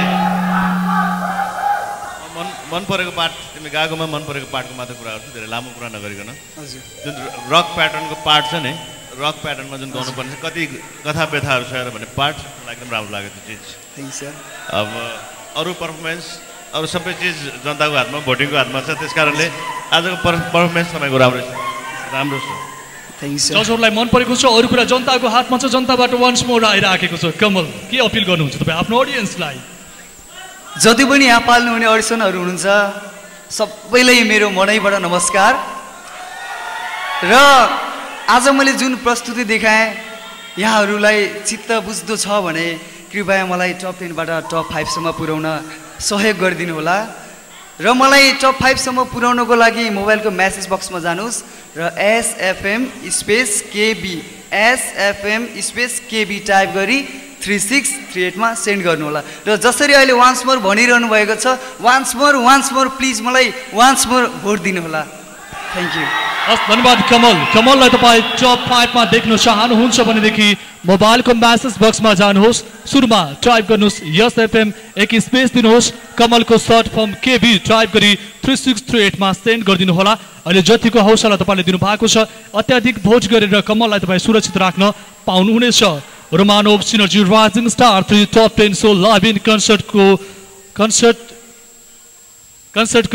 मन मन परेको पार्ट तिमी गाएकोमा मन परेको पार्टको मात्र कुरा गर्छु, धेरै लामो कुरा नगरिकन। जुन रक प्याटर्नको पार्ट छ नि, रक प्याटर्नमा जुन गाउनुपर्ने कति कथा व्यथाहरू छ भन्ने पार्ट मलाई एकदम राम्रो लाग्यो त्यो चिज। Thank you. अब अरू पर्फर्मेन्स अरू सबै चिज जनताको हातमा, भोटिङको हातमा छ, त्यस कारणले आजको पर्फर्मेन्स तपाईँको राम्रो छ, राम्रो छ। जजहरूलाई मन परेको छ, अरू कुरा जनताको हातमा छ, जनताबाट वन्स मोर आइराखेको छ। कमल, के अपिल गर्नुहुन्छ तपाईँ आफ्नो अडियन्सलाई? जति पनि यहाँ पाल्नुहुने अडिसनहरू हुनुहुन्छ सबैलाई मेरो मनैबाट नमस्कार। र आज मैले जुन प्रस्तुति देखाएँ यहाँहरूलाई चित्त बुझ्दो छ भने कृपया मलाई टप टेनबाट टप फाइभसम्म पुर्याउन सहयोग गरिदिनु होला। र मलाई टप फाइभसम्म पुर्याउनको लागि मोबाइलको म्यासेज बक्समा जानुहोस् र SFM space KB SFM space KB type गरी थ्री सिक्स थ्री एटमा सेन्ड गर्नु होला। र जसरी अहिले वान्स मोर भनिरहनु भएको छ, once more once more please मलाई वान्स मोर भोट दिनु होला। Thank you. हस्, धन्यवाद कमल। कमललाई तपाईँ टप फाइभमा देख्न चाहनुहुन्छ भनेदेखि मोबाइलको म्यासेज बक्समा जानुहोस्, सुरुमा टाइप गर्नुहोस् यस एफएम, एक स्पेस दिनुहोस्, कमलको सर्ट फर्म केबी टाइप गरी थ्री सिक्स थ्री एटमा सेन्ड गरिदिनु होला। अहिले जतिको हौसला तपाईँले दिनुभएको छ अत्याधिक भोट गरेर कमललाई तपाईँ सुरक्षित राख्न पाउनुहुनेछ। Romanov synergy rising star three top ten show live in कन्सर्टको कन्सर्ट कन्सर्टको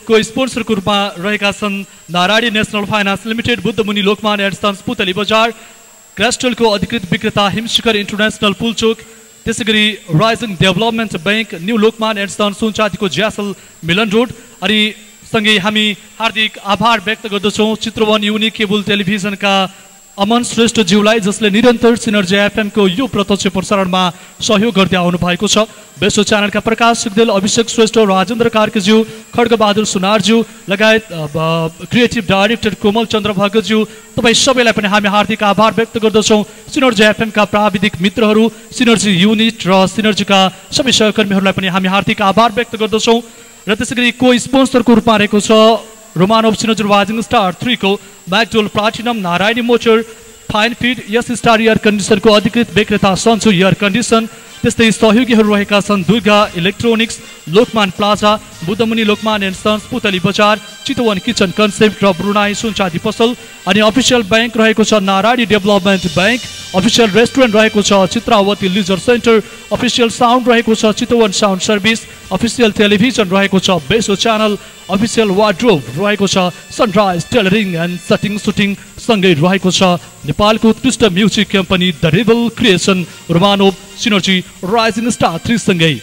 को स्पोन्सरको रूपमा रहेका छन् Narayani national finance limited, Buddhamuni Lokmanya and sons Putali Bazar, क्रेस्टलको अधिकृत विक्रेता हिमशिखर इन्टरनेसनल पुलचोक, त्यसै गरी rising development bank, new Lokman and sons सुनचाँदीको ज्यासल मिलन रोड। अनि सँगै हामी हार्दिक आभार व्यक्त गर्दछौँ चित्रवन युनिक केबल टेलिभिजनका अमन श्रेष्ठज्यूलाई, जसले निरन्तर सिनर्जी एफएमको यो प्रत्यक्ष प्रसारणमा सहयोग गर्दै आउनु भएको छ। बेसो च्यानलका प्रकाश सुखदेल, अभिषेक श्रेष्ठ, राजेन्द्र कार्कीज्यू, खड्गबहादुर सुनारज्यू लगायत क्रिएटिभ डाइरेक्टर कोमल चन्द्र भगतज्यू, तपाईँ सबैलाई पनि हामी हार्दिक आभार व्यक्त गर्दछौँ। सिनर्जी एफएमका प्राविधिक मित्रहरू, सिनर्जी युनिट र सिनर्जीका सबै सहकर्मीहरूलाई पनि हामी हार्दिक आभार व्यक्त गर्दछौँ। र त्यसै गरी को स्पोन्सरको रूपमा रहेको छ Romanov synergy rising star three को McDowell platinum, Narayani motor, fine feed, S star air कन्डिसनको अधिकृत विक्रेता सन्चो एयर कन्डिसन। त्यस्तै सहयोगीहरू रहेका छन् Durga electronics, Lokman plaza, Buddhamuni Lokman and sons Putali Bazar, Chitwan kitchen concept र ब्रुनाई सुनचाँदी पसल। अनि अफिसियल ब्याङ्क रहेको छ Narayani development bank, official restaurant रहेको छ Chitravati leisure centre, official sound रहेको छ Chitwan sound service, official television रहेको छ बेसो च्यानल, अफिसियल वार्ड्रोब रहेको छ सनराइज टेलरिङ एन्ड सटिङ सुटिङ, सँगै रहेको छ नेपालको उत्कृष्ट music company the rebel creation, Romanov synergy rising star three सँगै।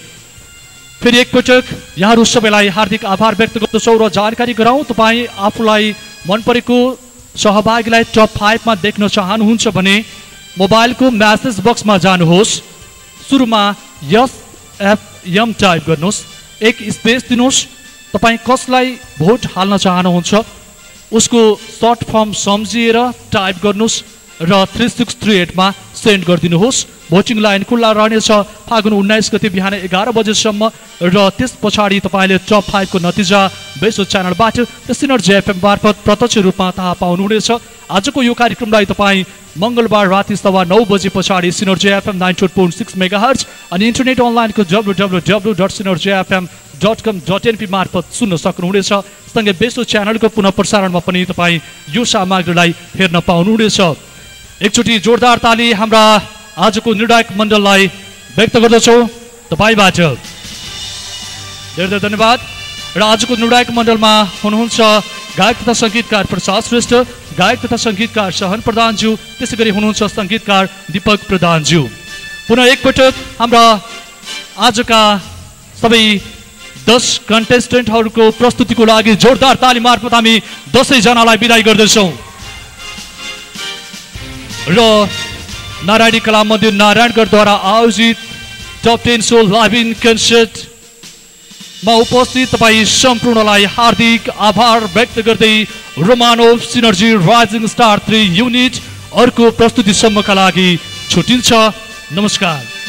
फेरि एकपटक यहाँहरू सबैलाई हार्दिक आभार व्यक्त गर्दछौँ र जानकारी गराउँ, तपाईँ आफूलाई मन परेको सहभागीलाई टप फाइभमा देख्न चाहनुहुन्छ भने मोबाइलको म्यासेज बक्समा जानुहोस्, सुरुमा यस एफ एम टाइप गर्नुहोस्, एक स्पेस दिनुहोस्, तपाईँ कसलाई भोट हाल्न चाहनुहुन्छ उसको सर्ट फर्म सम्झिएर टाइप गर्नुहोस् र थ्री सिक्स थ्री एटमा सेन्ड गरिदिनुहोस्। भोटिङ लाइन खुल्ला रहनेछ फागुन उन्नाइस गते बिहान एघार बजेसम्म र त्यस पछाडि तपाईँले टप फाइभको नतिजा बेसो च्यानलबाट र सिनर्जी एफएम मार्फत प्रत्यक्ष रूपमा थाहा पाउनुहुनेछ। आजको यो कार्यक्रमलाई तपाईँ मङ्गलबार राति सवा नौ बजे पछाडि synergy FM ninety eight point six mega hertz अनि इन्टरनेट अनलाइनको W W W dot synergy FM dot com dot NP मार्फत सुन्न सक्नुहुनेछ। सँगै बेसो च्यानलको पुनः प्रसारणमा पनि तपाईँ यो सामग्रीलाई हेर्न पाउनुहुनेछ। एकचोटि जोरदार ताली हाम्रा आजको निर्णायक मण्डललाई व्यक्त गर्दछौँ तपाईँबाट। धेरै धेरै धन्यवाद। र आजको निर्णायक मण्डलमा हुनुहुन्छ गायक तथा सङ्गीतकार प्रसाद श्रेष्ठ, गायक तथा सङ्गीतकार सहन प्रधानज्यू, त्यसै गरी हुनुहुन्छ सङ्गीतकार दीपक प्रधानज्यू। पुनः एकपटक हाम्रा आजका सबै दस कन्टेस्टेन्टहरूको प्रस्तुतिको लागि जोरदार ताली मार्फत हामी दसैँजनालाई बिदाई गर्दछौँ। र नारायणी कला मन्दिर नारायणगढद्वारा आयोजित top ten show live in कन्सर्टमा उपस्थित तपाईँ सम्पूर्णलाई हार्दिक आभार व्यक्त गर्दै Romanov synergy rising star three unit अर्को प्रस्तुतिसम्मका लागि छुट्टिन्छ। नमस्कार।